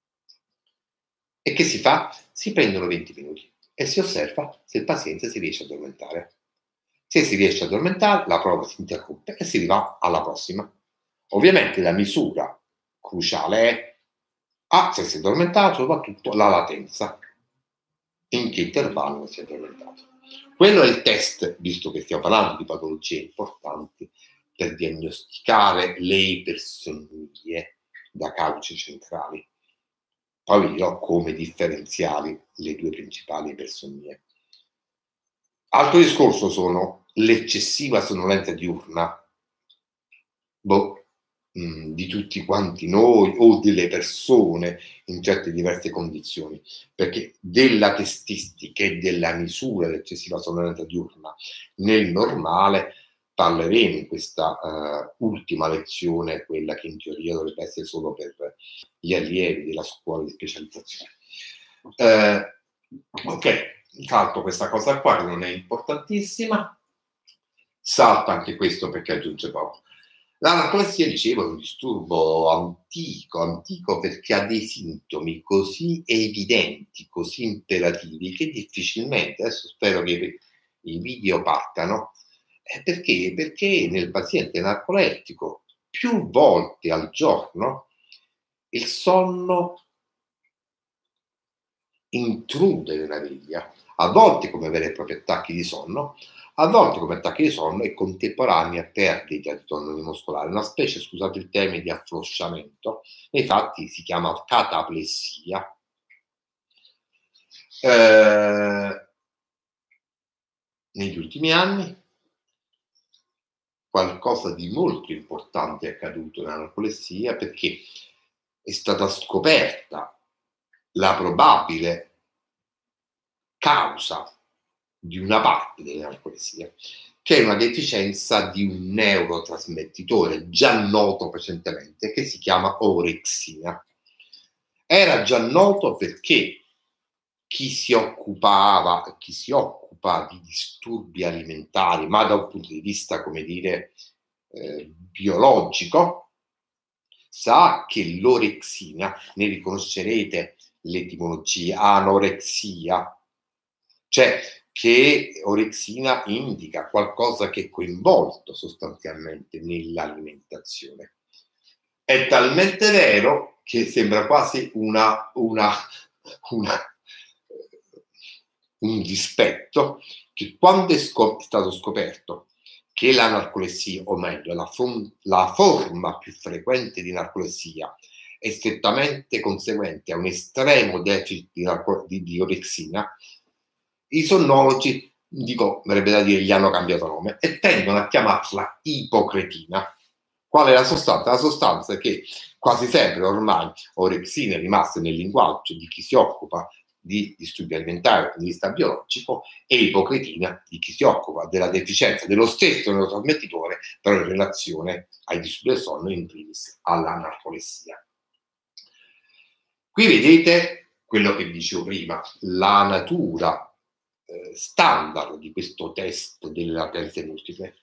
S1: E che si fa? Si prendono venti minuti e si osserva se il paziente si riesce a addormentare. Se si riesce a addormentare, la prova si interrompe e si arriva alla prossima. Ovviamente la misura cruciale è ah, se si è addormentato, soprattutto la latenza, in che intervallo si è addormentato. Quello è il test, visto che stiamo parlando di patologie importanti, per diagnosticare le ipersonnie da causi centrali. Poi vi dirò come differenziare le due principali ipersonie. Altro discorso sono l'eccessiva sonnolenza diurna, boh, mh, di tutti quanti noi o delle persone in certe diverse condizioni, perché della testistica e della misura dell'eccessiva sonnolenza diurna nel normale parleremo in questa uh, ultima lezione, quella che in teoria dovrebbe essere solo per gli allievi della scuola di specializzazione. Uh, ok, salto questa cosa qua che non è importantissima, salto anche questo perché aggiunge poco. La narcolessia, dicevo, è un disturbo antico, antico perché ha dei sintomi così evidenti, così imperativi, che difficilmente, adesso spero che i video partano, eh, perché? Perché nel paziente narcolettico più volte al giorno il sonno intrude nella veglia, a volte come veri e propri attacchi di sonno, a volte come attacchi di sonno e contemporanea perdita di tonus muscolare, una specie, scusate il termine, di afflosciamento, infatti si chiama cataplessia. Eh, negli ultimi anni qualcosa di molto importante è accaduto nella narcolessia, perché è stata scoperta la probabile causa di una parte della narcolessia, che è una deficienza di un neurotrasmettitore già noto precedentemente, che si chiama orexina. Era già noto perché chi si occupava, chi si occupa di disturbi alimentari, ma da un punto di vista, come dire, eh, biologico, sa che l'orexina, ne riconoscerete l'etimologia, anorexia, cioè che orexina indica qualcosa che è coinvolto sostanzialmente nell'alimentazione. È talmente vero che sembra quasi una, una, una, un dispetto, che quando è, scop- è stato scoperto che la narcolessia, o meglio, la, fon- la forma più frequente di narcolessia è strettamente conseguente a un estremo deficit di, di, di orexina, i sonnologi, dico, verrebbe da dire, gli hanno cambiato nome e tendono a chiamarla ipocretina. Qual è la sostanza? La sostanza è che quasi sempre ormai orexina è rimasta nel linguaggio di chi si occupa di disturbi alimentari dal punto di vista biologico e ipocretina di chi si occupa della deficienza dello stesso neurotrasmettitore, però in relazione ai disturbi del sonno, in primis alla narcolessia. Qui vedete quello che dicevo prima, la natura eh, standard di questo test delle latenze multiple.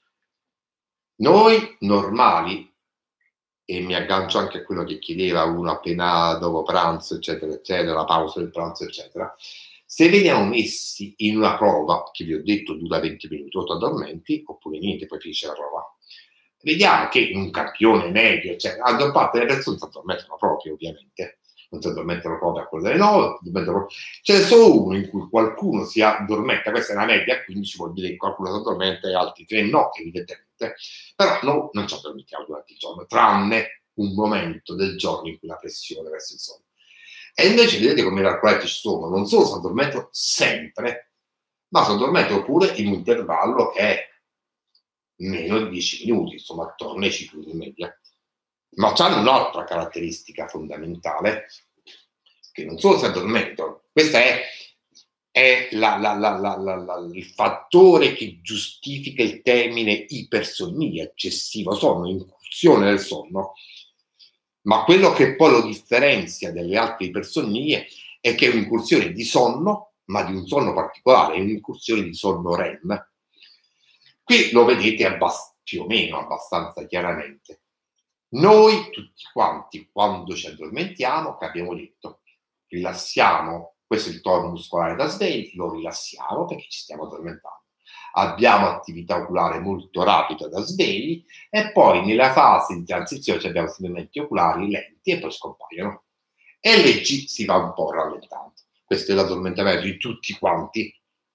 S1: Noi normali, e mi aggancio anche a quello che chiedeva uno appena dopo pranzo, eccetera, eccetera, la pausa del pranzo, eccetera, se veniamo messi in una prova, che vi ho detto dura venti minuti, o ti addormenti, oppure niente, poi finisce la prova, vediamo che in un campione medio, eccetera, la maggior parte delle persone si addormentano proprio, ovviamente, non si addormentano proprio a quelle delle nove, c'è solo uno in cui qualcuno si addormenta, questa è una media, quindi ci vuol dire che qualcuno si addormenta e altri tre no, evidentemente, però no, non ci addormentiamo durante il giorno, tranne un momento del giorno in cui la pressione verso il sonno. E invece vedete come i narcoletici sono, non solo si addormentano sempre, ma si addormentano pure in un intervallo che è meno di dieci minuti, insomma attorno ai cinque in media. Ma hanno un'altra caratteristica fondamentale, che non solo si addormentano, questo è, è la, la, la, la, il fattore che giustifica il termine ipersonnia, eccessivo sonno, incursione del sonno, ma quello che poi lo differenzia dalle altre ipersonnie è che è un'incursione di sonno, ma di un sonno particolare, è un'incursione di sonno R E M. Qui lo vedete più o meno abbastanza chiaramente. Noi tutti quanti, quando ci addormentiamo, che abbiamo detto, rilassiamo, questo è il tono muscolare da svegli, lo rilassiamo perché ci stiamo addormentando. Abbiamo attività oculare molto rapida da svegli e poi nella fase di transizione abbiamo movimenti oculari lenti e poi scompaiono. E l'E G si va un po' rallentando. Questo è l'addormentamento di tutti quanti.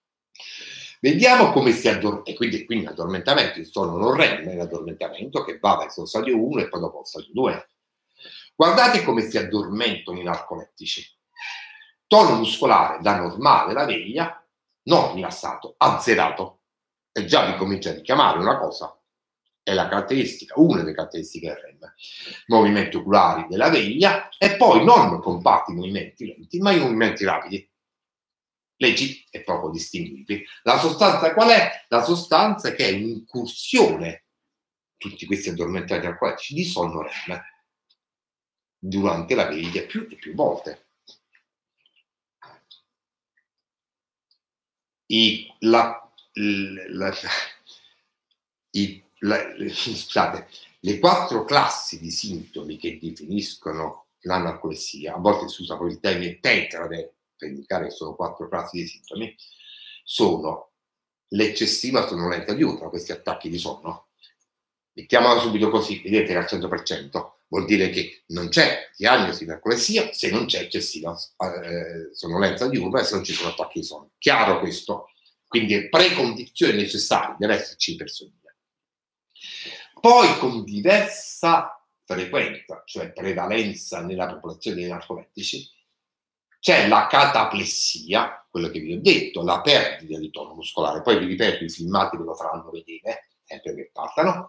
S1: Vediamo come si addormenta, e quindi, quindi l'addormentamento, il sonno non R E M, è l'addormentamento che va verso lo stadio uno e poi dopo lo stadio due. Guardate come si addormentano i narcolettici. Tono muscolare da normale, la veglia, non rilassato, azzerato. E già vi comincia a richiamare una cosa, è la caratteristica, una delle caratteristiche del R E M. Movimenti oculari della veglia e poi non compatti movimenti lenti, ma i movimenti rapidi. L'E G è poco distinguibile. La sostanza qual è? La sostanza che è un'incursione, tutti questi addormentati narcoletici, di sonno R E M durante la veglia più e più volte. I, la, la, i, la, le, scusate, le quattro classi di sintomi che definiscono la narcolessia, a volte si usa poi il termine tetrade per indicare che sono quattro classi di sintomi, sono l'eccessiva sonnolenza diurna, questi attacchi di sonno. Mettiamola subito così, vedete che al cento per cento vuol dire che non c'è diagnosi di narcolessia se non c'è eccessiva eh, sonnolenza diurna e se non ci sono attacchi di sonno. Chiaro questo? Quindi è precondizione necessaria, deve esserci ipersonia. Poi con diversa frequenza, cioè prevalenza nella popolazione dei narcoletici, c'è la cataplessia, quello che vi ho detto, la perdita di tono muscolare. Poi vi ripeto, i filmati ve lo faranno vedere, sempre che parlano.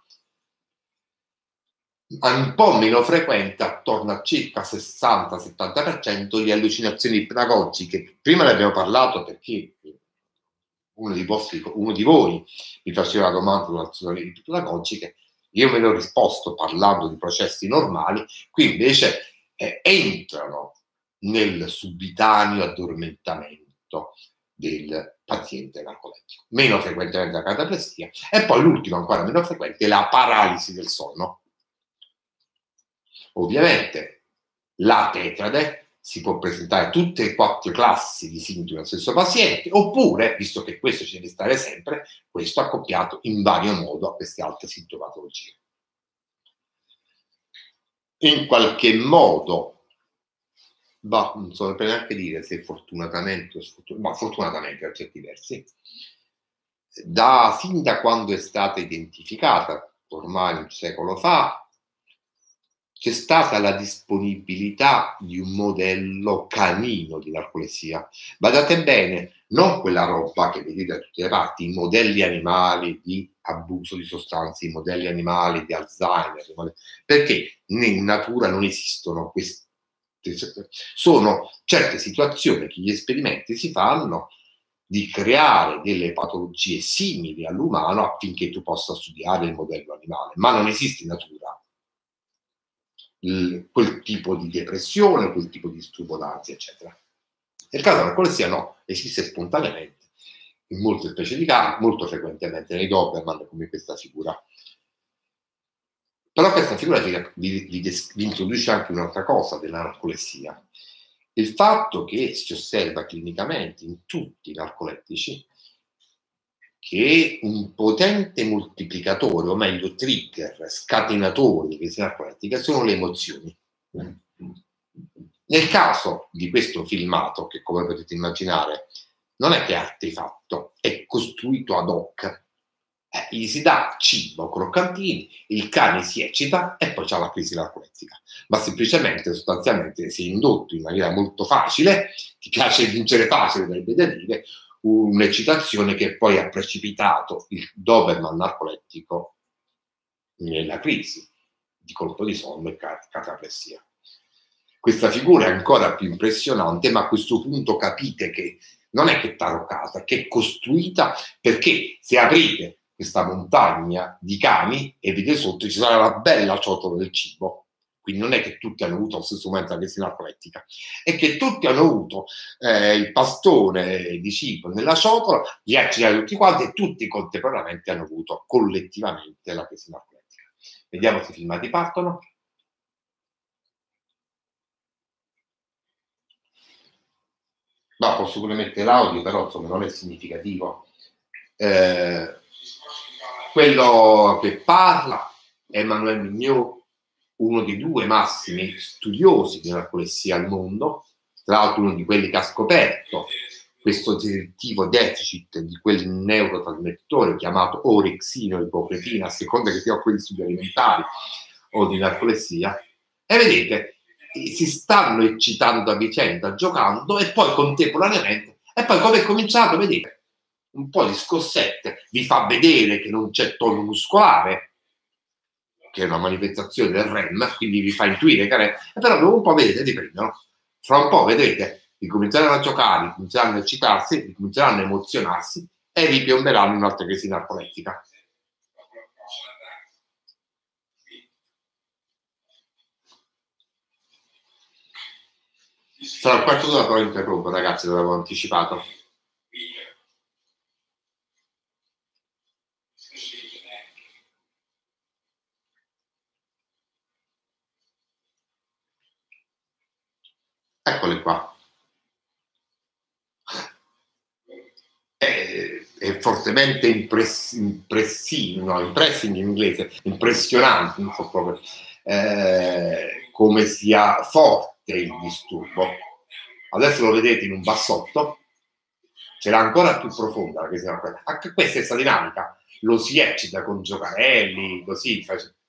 S1: Un po' meno frequente, attorno a circa sessanta settanta per cento, le allucinazioni ipnagogiche. Prima ne abbiamo parlato perché uno di, vostri, uno di voi mi faceva la domanda sulle allucinazioni ipnagogiche, io me l'ho risposto parlando di processi normali, qui invece eh, entrano nel subitaneo addormentamento del paziente narcoletico. Meno frequentemente la cataplessia e poi l'ultimo ancora meno frequente è la paralisi del sonno. Ovviamente la tetrade si può presentare tutte e quattro classi di sintomi allo stesso paziente, oppure, visto che questo ci deve stare sempre, questo accoppiato in vario modo a queste altre sintomatologie. In qualche modo, bah, non so neanche dire se fortunatamente o sfortunatamente, ma fortunatamente per certi versi, da, fin da quando è stata identificata, ormai un secolo fa, c'è stata la disponibilità di un modello canino di narcolessia. Badate bene, non quella roba che vedete da tutte le parti, i modelli animali di abuso di sostanze, i modelli animali di Alzheimer, perché in natura non esistono questi. Sono certe situazioni che gli esperimenti si fanno di creare delle patologie simili all'umano affinché tu possa studiare il modello animale, ma non esiste in natura il, quel tipo di depressione, quel tipo di disturbo d'ansia, eccetera. Nel caso della narcolessia no, esiste spontaneamente, in molte specie di cani, molto frequentemente nei Doberman, come questa figura. Però questa figura vi, vi, vi, vi introduce anche un'altra cosa della narcolessia. Il fatto che si osserva clinicamente in tutti i narcolettici che un potente moltiplicatore, o meglio trigger, scatenatori di crisi narcolettica, sono le emozioni. Nel caso di questo filmato, che come potete immaginare non è che è artefatto, è costruito ad hoc, Eh, gli si dà cibo, croccantini, il cane si eccita e poi c'è la crisi narcolettica. Ma semplicemente, sostanzialmente, si è indotto in maniera molto facile, ti piace vincere facile, dai da dire, un'eccitazione che poi ha precipitato il Doberman narcolettico nella crisi di colpo di sonno e cataplessia. Questa figura è ancora più impressionante, ma a questo punto capite che non è che è taroccata, che è costruita, perché se aprite questa montagna di cani e vedete sotto ci sarà una bella ciotola del cibo, quindi non è che tutti hanno avuto allo stesso momento la crisi narcolettica, è che tutti hanno avuto eh, il pastone di cibo nella ciotola, li ha girati tutti quanti e tutti contemporaneamente hanno avuto collettivamente la crisi narcolettica. Vediamo se i filmati partono. No, posso pure mettere l'audio, però insomma non è significativo. Eh, quello che parla è Emmanuel Mignot, uno dei due massimi studiosi di narcolessia al mondo, tra l'altro uno di quelli che ha scoperto questo direttivo deficit di quel neurotrasmettitore chiamato orexino ipocretina, a seconda che sia o quelli studi alimentari o di narcolessia. E vedete, si stanno eccitando a vicenda, giocando, e poi contemporaneamente, e poi come è cominciato, vedete, un po' di scossette, vi fa vedere che non c'è tono muscolare, che è una manifestazione del R E M, quindi vi fa intuire che è, però dopo un po' vedete, riprendono, fra un po' vedrete, ricominceranno a giocare, ricominceranno a eccitarsi, ricominceranno a emozionarsi e ripiomberanno in un'altra crisi narcolettica. Sarà un quarto d'ora, però interrompo, ragazzi, l'avevo anticipato. Eccole qua. È, è fortemente impress, impressivo, no, impressing in inglese, impressionante, non so proprio, eh, come sia forte il disturbo. Adesso lo vedete in un bassotto, c'era ancora più profonda la crisi narcoletica. Anche questa è stata dinamica, lo si eccita con giocarelli, così,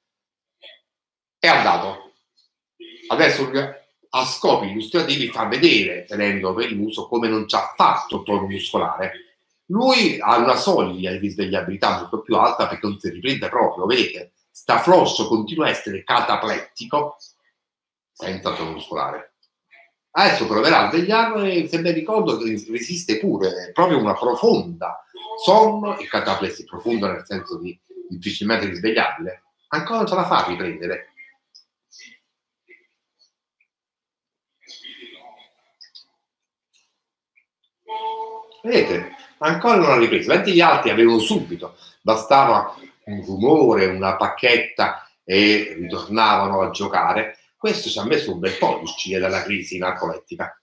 S1: è andato. Adesso a scopi illustrativi fa vedere, tenendo per l'uso, come non ci ha fatto tono muscolare. Lui ha una soglia di risvegliabilità molto più alta perché non si riprende proprio, vedete? Sta floscio continua a essere cataplettico senza tono muscolare. Adesso proverà a svegliarlo e, se ben ricordo, resiste pure, è proprio una profonda sonno e cataplessia, profonda nel senso di difficilmente risvegliabile. Ancora non ce la fa a riprendere. Vedete? Ancora non ha ripreso, mentre gli altri avevano subito, bastava un rumore, una pacchetta e ritornavano a giocare. Questo ci ha messo un bel po' ad uscire dalla crisi narcolettica.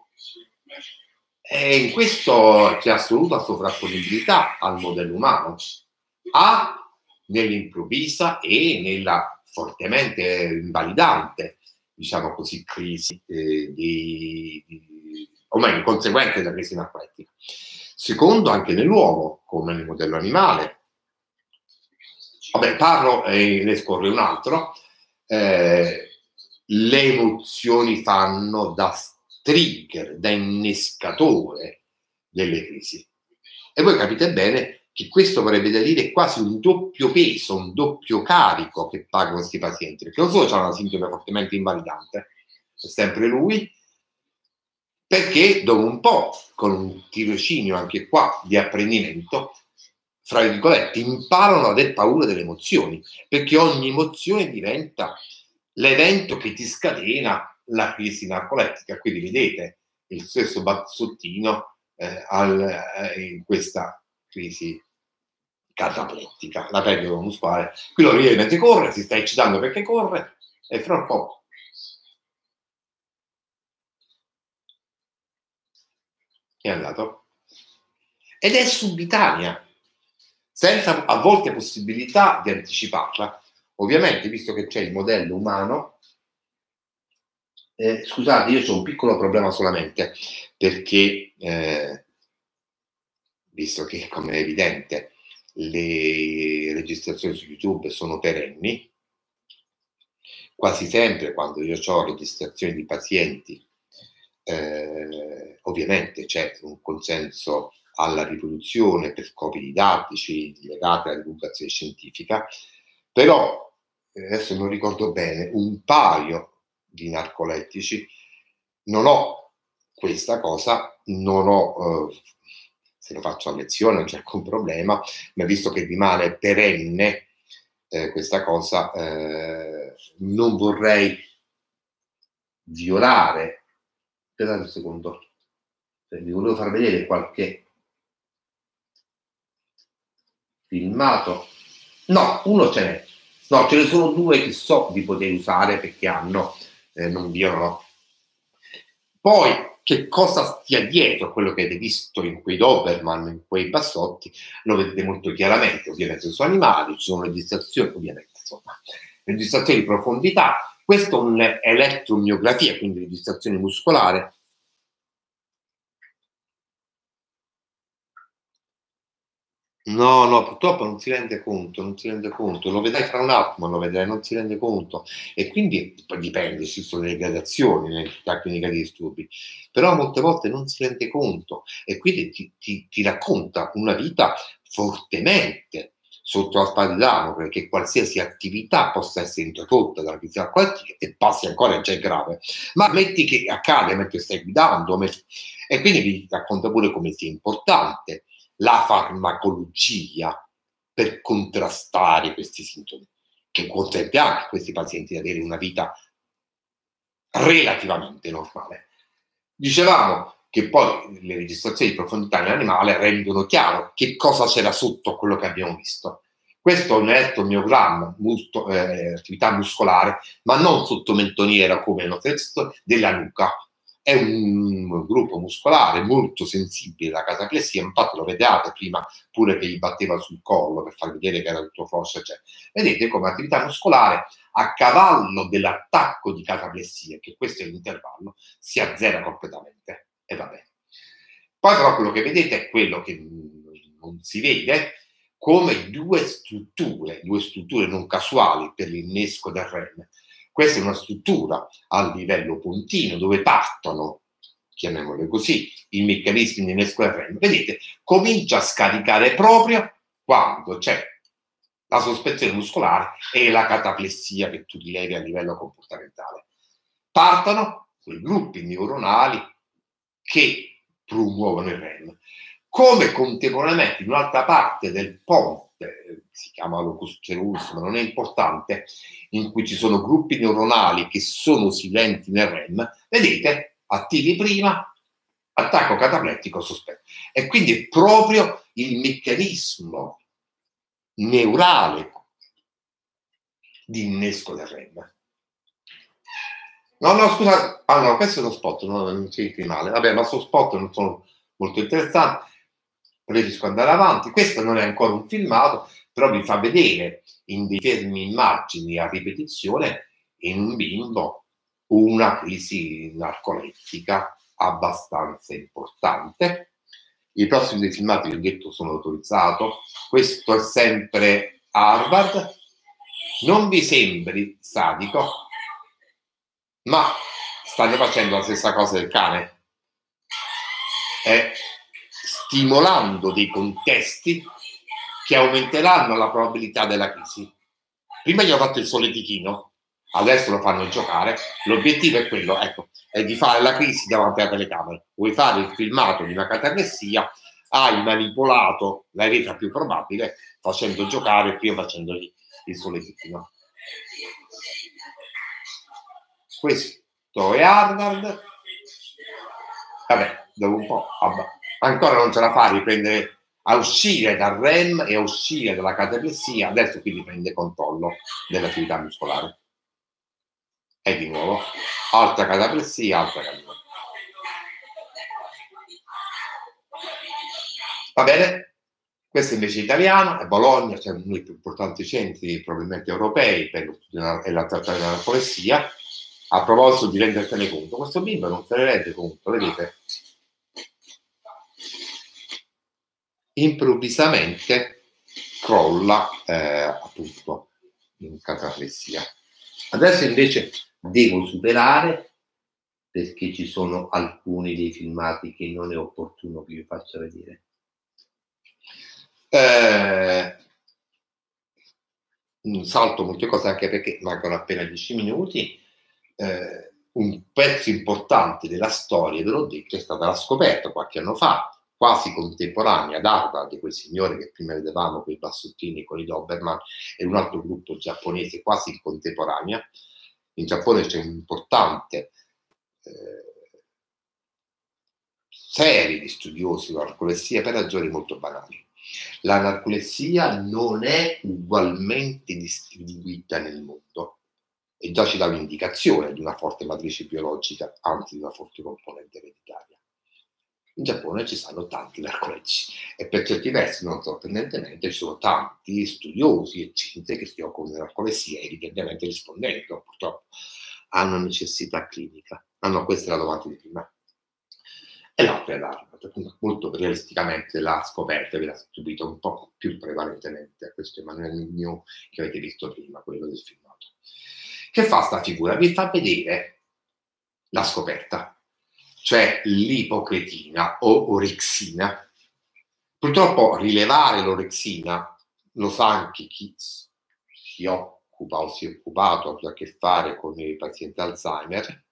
S1: E in questo c'è assoluta sovrapponibilità al modello umano, a nell'improvvisa e nella fortemente invalidante, diciamo così, crisi eh, di, di, o meglio, conseguente della crisi narcolettica. Secondo, anche nell'uomo, come nel modello animale. Vabbè, parlo e ne scorre un altro. Eh, le emozioni fanno da trigger, da innescatore delle crisi. E voi capite bene che questo vorrebbe da dire quasi un doppio peso, un doppio carico che pagano questi pazienti, perché non solo c'è una sindrome fortemente invalidante, è sempre lui, perché dopo un po', con un tirocinio anche qua di apprendimento, fra virgolette, imparano ad aver paura delle emozioni, perché ogni emozione diventa l'evento che ti scatena la crisi narcolettica. Quindi vedete il stesso bazzottino eh, al, eh, in questa crisi cataplettica, la perdita muscolare. Qui lo vede mentre corre, si sta eccitando perché corre, e fra un po' è andato. Ed è subitanea, senza a volte possibilità di anticiparla. Ovviamente, visto che c'è il modello umano, eh, scusate, io ho un piccolo problema solamente, perché eh, visto che, come è evidente, le registrazioni su YouTube sono perenni, quasi sempre quando io ho registrazioni di pazienti, eh, ovviamente c'è un consenso alla riproduzione per scopi didattici legati alla divulgazione scientifica, però adesso non ricordo bene, un paio di narcolettici, non ho questa cosa, non ho, eh, se lo faccio a lezione non c'è alcun problema, ma visto che rimane perenne eh, questa cosa, eh, non vorrei violare. Aspettate un secondo, vi volevo far vedere qualche filmato. No, uno ce n'è. No, ce ne sono due che so di poter usare perché hanno, eh, non violano. Poi, che cosa stia dietro a quello che avete visto in quei Doberman, in quei bassotti, lo vedete molto chiaramente. Ovviamente sono animali, ci sono registrazioni, ovviamente, insomma, registrazioni di profondità. Questo è un'elettromiografia, quindi registrazione muscolare. No, no, purtroppo non si rende conto, non si rende conto, lo vedrai fra un attimo, lo vedrai, non si rende conto. E quindi poi dipende, ci sono delle gradazioni nella clinica di disturbi, però molte volte non si rende conto e quindi ti, ti, ti racconta una vita fortemente sotto la spada di Damocle, che qualsiasi attività possa essere interrotta dalla crisi narcotica e passi ancora già è grave. Ma metti che accade mentre stai guidando, metti... e quindi vi racconta pure come sia importante la farmacologia per contrastare questi sintomi, che consente anche a questi pazienti di avere una vita relativamente normale. Dicevamo che poi le registrazioni di profondità nell'animale rendono chiaro che cosa c'era sotto quello che abbiamo visto. Questo è un elettromiogramma, molto, eh, attività muscolare, ma non sottomentoniera come nel testo, della nuca. È un gruppo muscolare molto sensibile alla cataplessia, infatti lo vedete prima pure che gli batteva sul collo per far vedere che era tutto forte, cioè, vedete come attività muscolare a cavallo dell'attacco di cataplessia, che questo è l'intervallo, si azzera completamente e va bene. Poi però quello che vedete è quello che non si vede, come due strutture, due strutture non casuali per l'innesco del R E M. Questa è una struttura a livello puntino dove partono, chiamiamole così, i meccanismi di innesco del R E M. Vedete, comincia a scaricare proprio quando c'è la sospensione muscolare e la cataplessia che tu rilevi a livello comportamentale. Partono quei gruppi neuronali che promuovono il R E M. Come contemporaneamente in un'altra parte del ponte, si chiama locus coeruleus, ma non è importante, in cui ci sono gruppi neuronali che sono silenti nel R E M, vedete, attivi prima, attacco cataplettico sospeso. E quindi è proprio il meccanismo neurale di innesco del R E M. No, no, scusa, ah no, questo è uno spot, no, non c'è male. Vabbè, ma su spot non sono molto interessanti, preferisco andare avanti. Questo non è ancora un filmato, però vi fa vedere in dei fermi immagini a ripetizione in un bimbo una crisi narcolettica abbastanza importante. I prossimi filmati, vi ho detto, sono autorizzato. Questo è sempre Harvard. Non vi sembri sadico? ma stanno facendo la stessa cosa del cane, eh, stimolando dei contesti che aumenteranno la probabilità della crisi. Prima gli ho fatto il solletichino, adesso lo fanno giocare. L'obiettivo è quello, ecco, è di fare la crisi davanti alla telecamera. Vuoi fare il filmato di una catalessia, hai manipolato la resa più probabile facendo giocare, prima facendogli il solletichino. Questo è Harvard. Vabbè, dopo un po', vabbè, ancora non ce la fa a riprendere, a uscire dal R E M e a uscire dalla catalessia. Adesso qui riprende controllo dell'attività muscolare. E di nuovo, altra catalessia, altra catalessia. Va bene? Questo invece è italiano, è Bologna, c'è uno dei più importanti centri probabilmente europei per lo studio e la tratta della narcolessia. A proposito di rendertene conto, questo bimbo non se ne rende conto, vedete? Improvvisamente crolla eh, appunto in catalessia. Adesso invece devo superare, perché ci sono alcuni dei filmati che non è opportuno che vi faccia vedere. Eh, salto molte cose anche perché mancano appena dieci minuti. Eh, un pezzo importante della storia, ve l'ho detto, è stata la scoperta qualche anno fa, quasi contemporanea ad Harvard, di quel signore che prima vedevamo, quei bassottini con i Doberman, e un altro gruppo giapponese quasi contemporanea. In Giappone c'è un'importante eh, serie di studiosi sulla narcolessia per ragioni molto banali. La narcolessia non è ugualmente distribuita nel mondo, e già ci dà un'indicazione di una forte matrice biologica, anzi di una forte componente ereditaria. In Giappone ci sono tanti narcoletici e per certi versi, non sorprendentemente, ci sono tanti studiosi e centri che si occupano di narcolessia, evidentemente rispondendo, purtroppo, hanno necessità clinica. Ah no, questa è la domanda di prima. E l'altra è l'Harvard, molto realisticamente la scoperta viene attribuita un po' più prevalentemente a questo Emanuele Mignot che avete visto prima, quello del filmato. Che fa sta figura? Vi fa vedere la scoperta, cioè l'ipocretina o orexina. Purtroppo rilevare l'orexina, lo sa anche chi si occupa o si è occupato, ha avuto a che fare con i pazienti Alzheimer,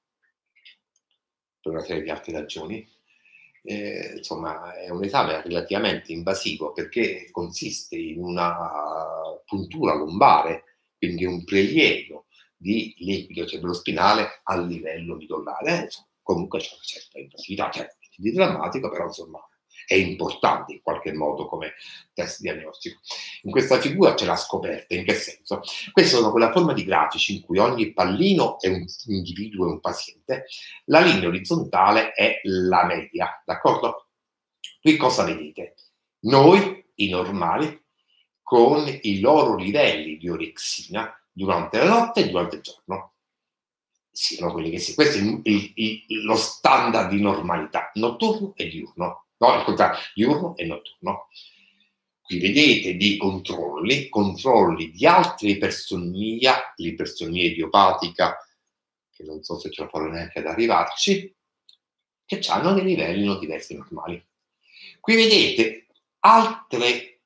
S1: per una serie di altre ragioni. Eh, insomma, è un esame relativamente invasivo perché consiste in una puntura lombare, quindi un prelievo di liquido cerebrospinale a livello midollare. Eh, insomma, comunque c'è una certa invasività, cioè di drammatico, però insomma è importante in qualche modo come test diagnostico. In questa figura c'è la scoperta. In che senso? Queste sono quella forma di grafici in cui ogni pallino è un individuo e un paziente. La linea orizzontale è la media, d'accordo? Qui cosa vedete? Noi, i normali, con i loro livelli di orexina durante la notte e durante il giorno. Siano quelli che si. Questo è il, il, il, lo standard di normalità, notturno e diurno. No, al contrario, diurno e notturno. Qui vedete dei controlli, controlli di altre ipersonia, l'ipersonia idiopatica, che non so se ce la farò neanche ad arrivarci, che hanno dei livelli non diversi normali. Qui vedete altre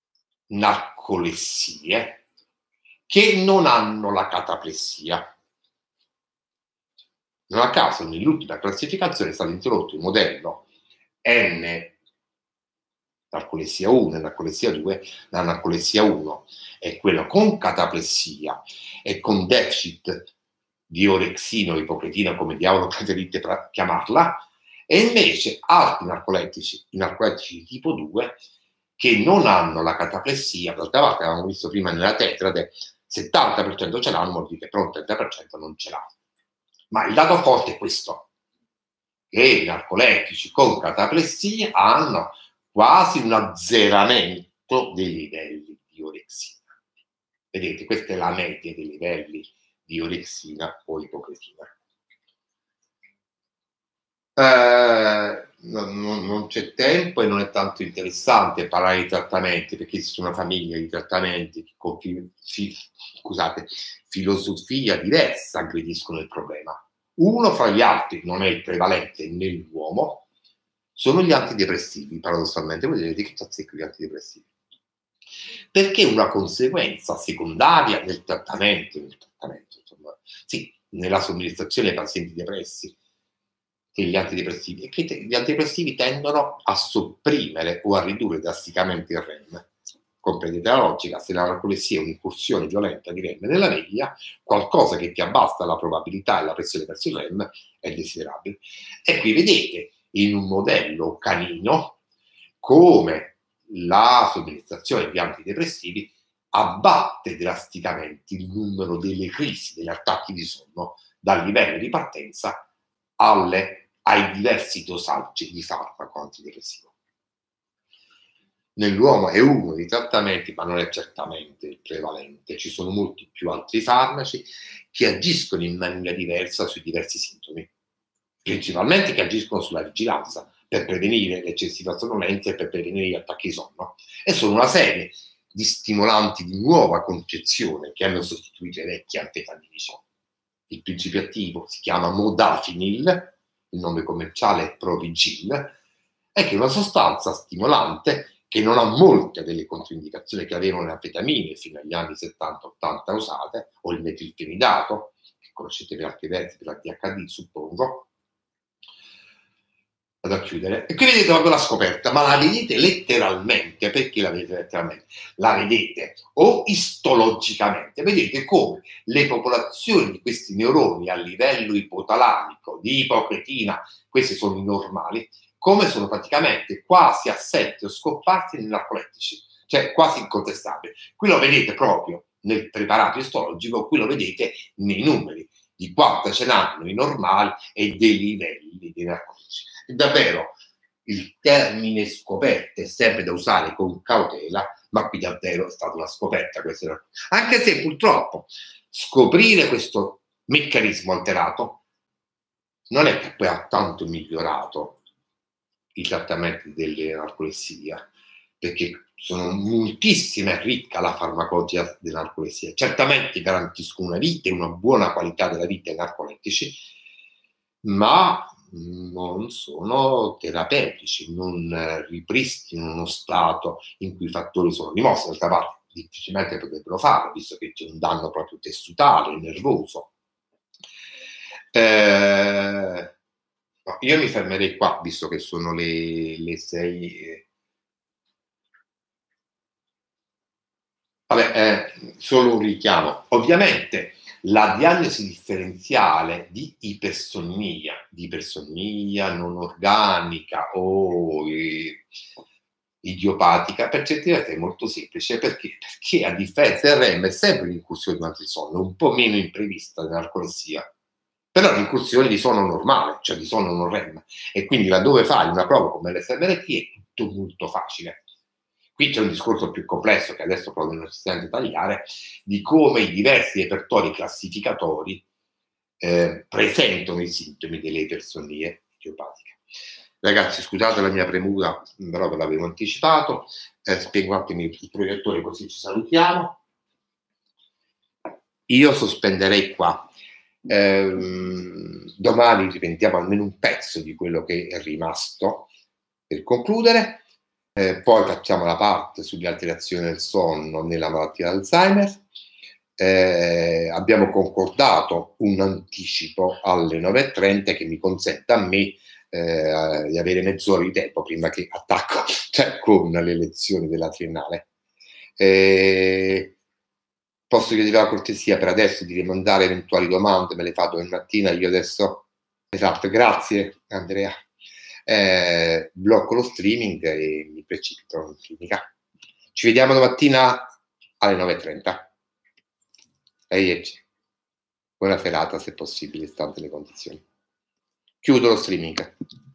S1: narcolessie che non hanno la cataplessia. Non a caso nell'ultima classificazione è stato introdotto il modello N narcolessia uno e narcolessia due. La narcolessia uno è quella con cataplessia e con deficit di orexina o ipocretina, come diavolo preferite chiamarla, e invece altri narcoletici, i narcoletici di tipo due, che non hanno la cataplessia. D'altra parte avevamo visto prima nella tetrade, settanta per cento ce l'hanno, vuol dire che però un trenta per cento non ce l'ha. Ma il dato forte è questo, che i narcoletici con cataplessia hanno quasi un azzeramento dei livelli di orexina. Vedete, questa è la media dei livelli di orexina o ipocretina. Eh, non, non c'è tempo e non è tanto interessante parlare di trattamenti, perché esiste una famiglia di trattamenti con fi, fi, scusate, filosofia diversa aggrediscono il problema. Uno fra gli altri, non è il prevalente nell'uomo, sono gli antidepressivi, paradossalmente. Voi vedete che c'azzecco gli antidepressivi. Perché è una conseguenza secondaria del trattamento, nel trattamento insomma, sì, nella somministrazione ai pazienti depressi degli antidepressivi, è che gli antidepressivi tendono a sopprimere o a ridurre drasticamente il R E M. Comprendete la logica? Se la narcolessia è un'incursione violenta di R E M nella veglia, qualcosa che ti abbassa la probabilità e la pressione verso il R E M è desiderabile. E qui vedete, in un modello canino, come la somministrazione di antidepressivi abbatte drasticamente il numero delle crisi, degli attacchi di sonno, dal livello di partenza alle, ai diversi dosaggi di farmaco antidepressivo. Nell'uomo è uno dei trattamenti, ma non è certamente il prevalente. Ci sono molti più altri farmaci che agiscono in maniera diversa sui diversi sintomi, principalmente che agiscono sulla vigilanza, per prevenire l'eccessiva sonnolenza e per prevenire gli attacchi di sonno. E sono una serie di stimolanti di nuova concezione che hanno sostituito i vecchi anfetaminici. Il principio attivo si chiama modafinil, il nome commerciale è Provigil, è che è una sostanza stimolante che non ha molte delle controindicazioni che avevano le anfetamine fino agli anni settanta ottanta usate, o il metilfenidato, che conoscete per altri versi per la D H D, suppongo. Vado a chiudere. E qui vedete proprio la scoperta, ma la vedete letteralmente. Perché la vedete letteralmente? La vedete o istologicamente. Vedete come le popolazioni di questi neuroni a livello ipotalamico, di ipocretina, questi sono i normali, come sono praticamente quasi assenti o scomparsi nei narcolettici, cioè quasi incontestabili. Qui lo vedete proprio nel preparato istologico, qui lo vedete nei numeri di quanto ce n'hanno i normali e dei livelli dei narcotici. E davvero il termine scoperta è sempre da usare con cautela, ma qui davvero è stata una scoperta questa, anche se purtroppo scoprire questo meccanismo alterato non è che poi ha tanto migliorato i trattamenti della narcolessia, perché sono moltissime, è ricca la farmacologia della narcolessia, certamente garantiscono una vita e una buona qualità della vita ai narcoletici, ma non sono terapeutici, non ripristinano uno stato in cui i fattori sono rimossi. D'altra parte difficilmente potrebbero farlo, visto che c'è un danno proprio tessutale, nervoso. Eh, no, io mi fermerei qua, visto che sono le, le sei. Eh. Vabbè, eh, solo un richiamo. Ovviamente la diagnosi differenziale di ipersonnia, di ipersonnia non organica o eh, idiopatica, per certi versi è molto semplice, perché, perché a differenza del R E M è sempre un'incursione durante il sonno, un po' meno imprevista della narcolessia, però è un'incursione di sonno normale, cioè di sonno non R E M, e quindi laddove fai una prova come l'S M R T è tutto molto facile. Qui c'è un discorso più complesso che adesso proprio non si sente dettagliare, di come i diversi repertori classificatori eh, presentano i sintomi delle ipersonie idiopatiche. Ragazzi, scusate la mia premura, però ve l'avevo anticipato. Eh, spengo un attimo il proiettore così ci salutiamo. Io sospenderei qua. Eh, domani riprendiamo almeno un pezzo di quello che è rimasto per concludere. Eh, poi facciamo la parte sulle alterazioni del sonno nella malattia d'Alzheimer. Eh, abbiamo concordato un anticipo alle nove e trenta che mi consente a me eh, di avere mezz'ora di tempo prima che attacco cioè, con le lezioni della triennale. Eh, posso chiedere la cortesia per adesso di rimandare eventuali domande, me le fa domani mattina, io adesso, esatto, grazie Andrea. Eh, blocco lo streaming e mi precipito in clinica. Ci vediamo domattina alle nove e trenta. Arrivederci. Buona serata se possibile, stante le condizioni. Chiudo lo streaming.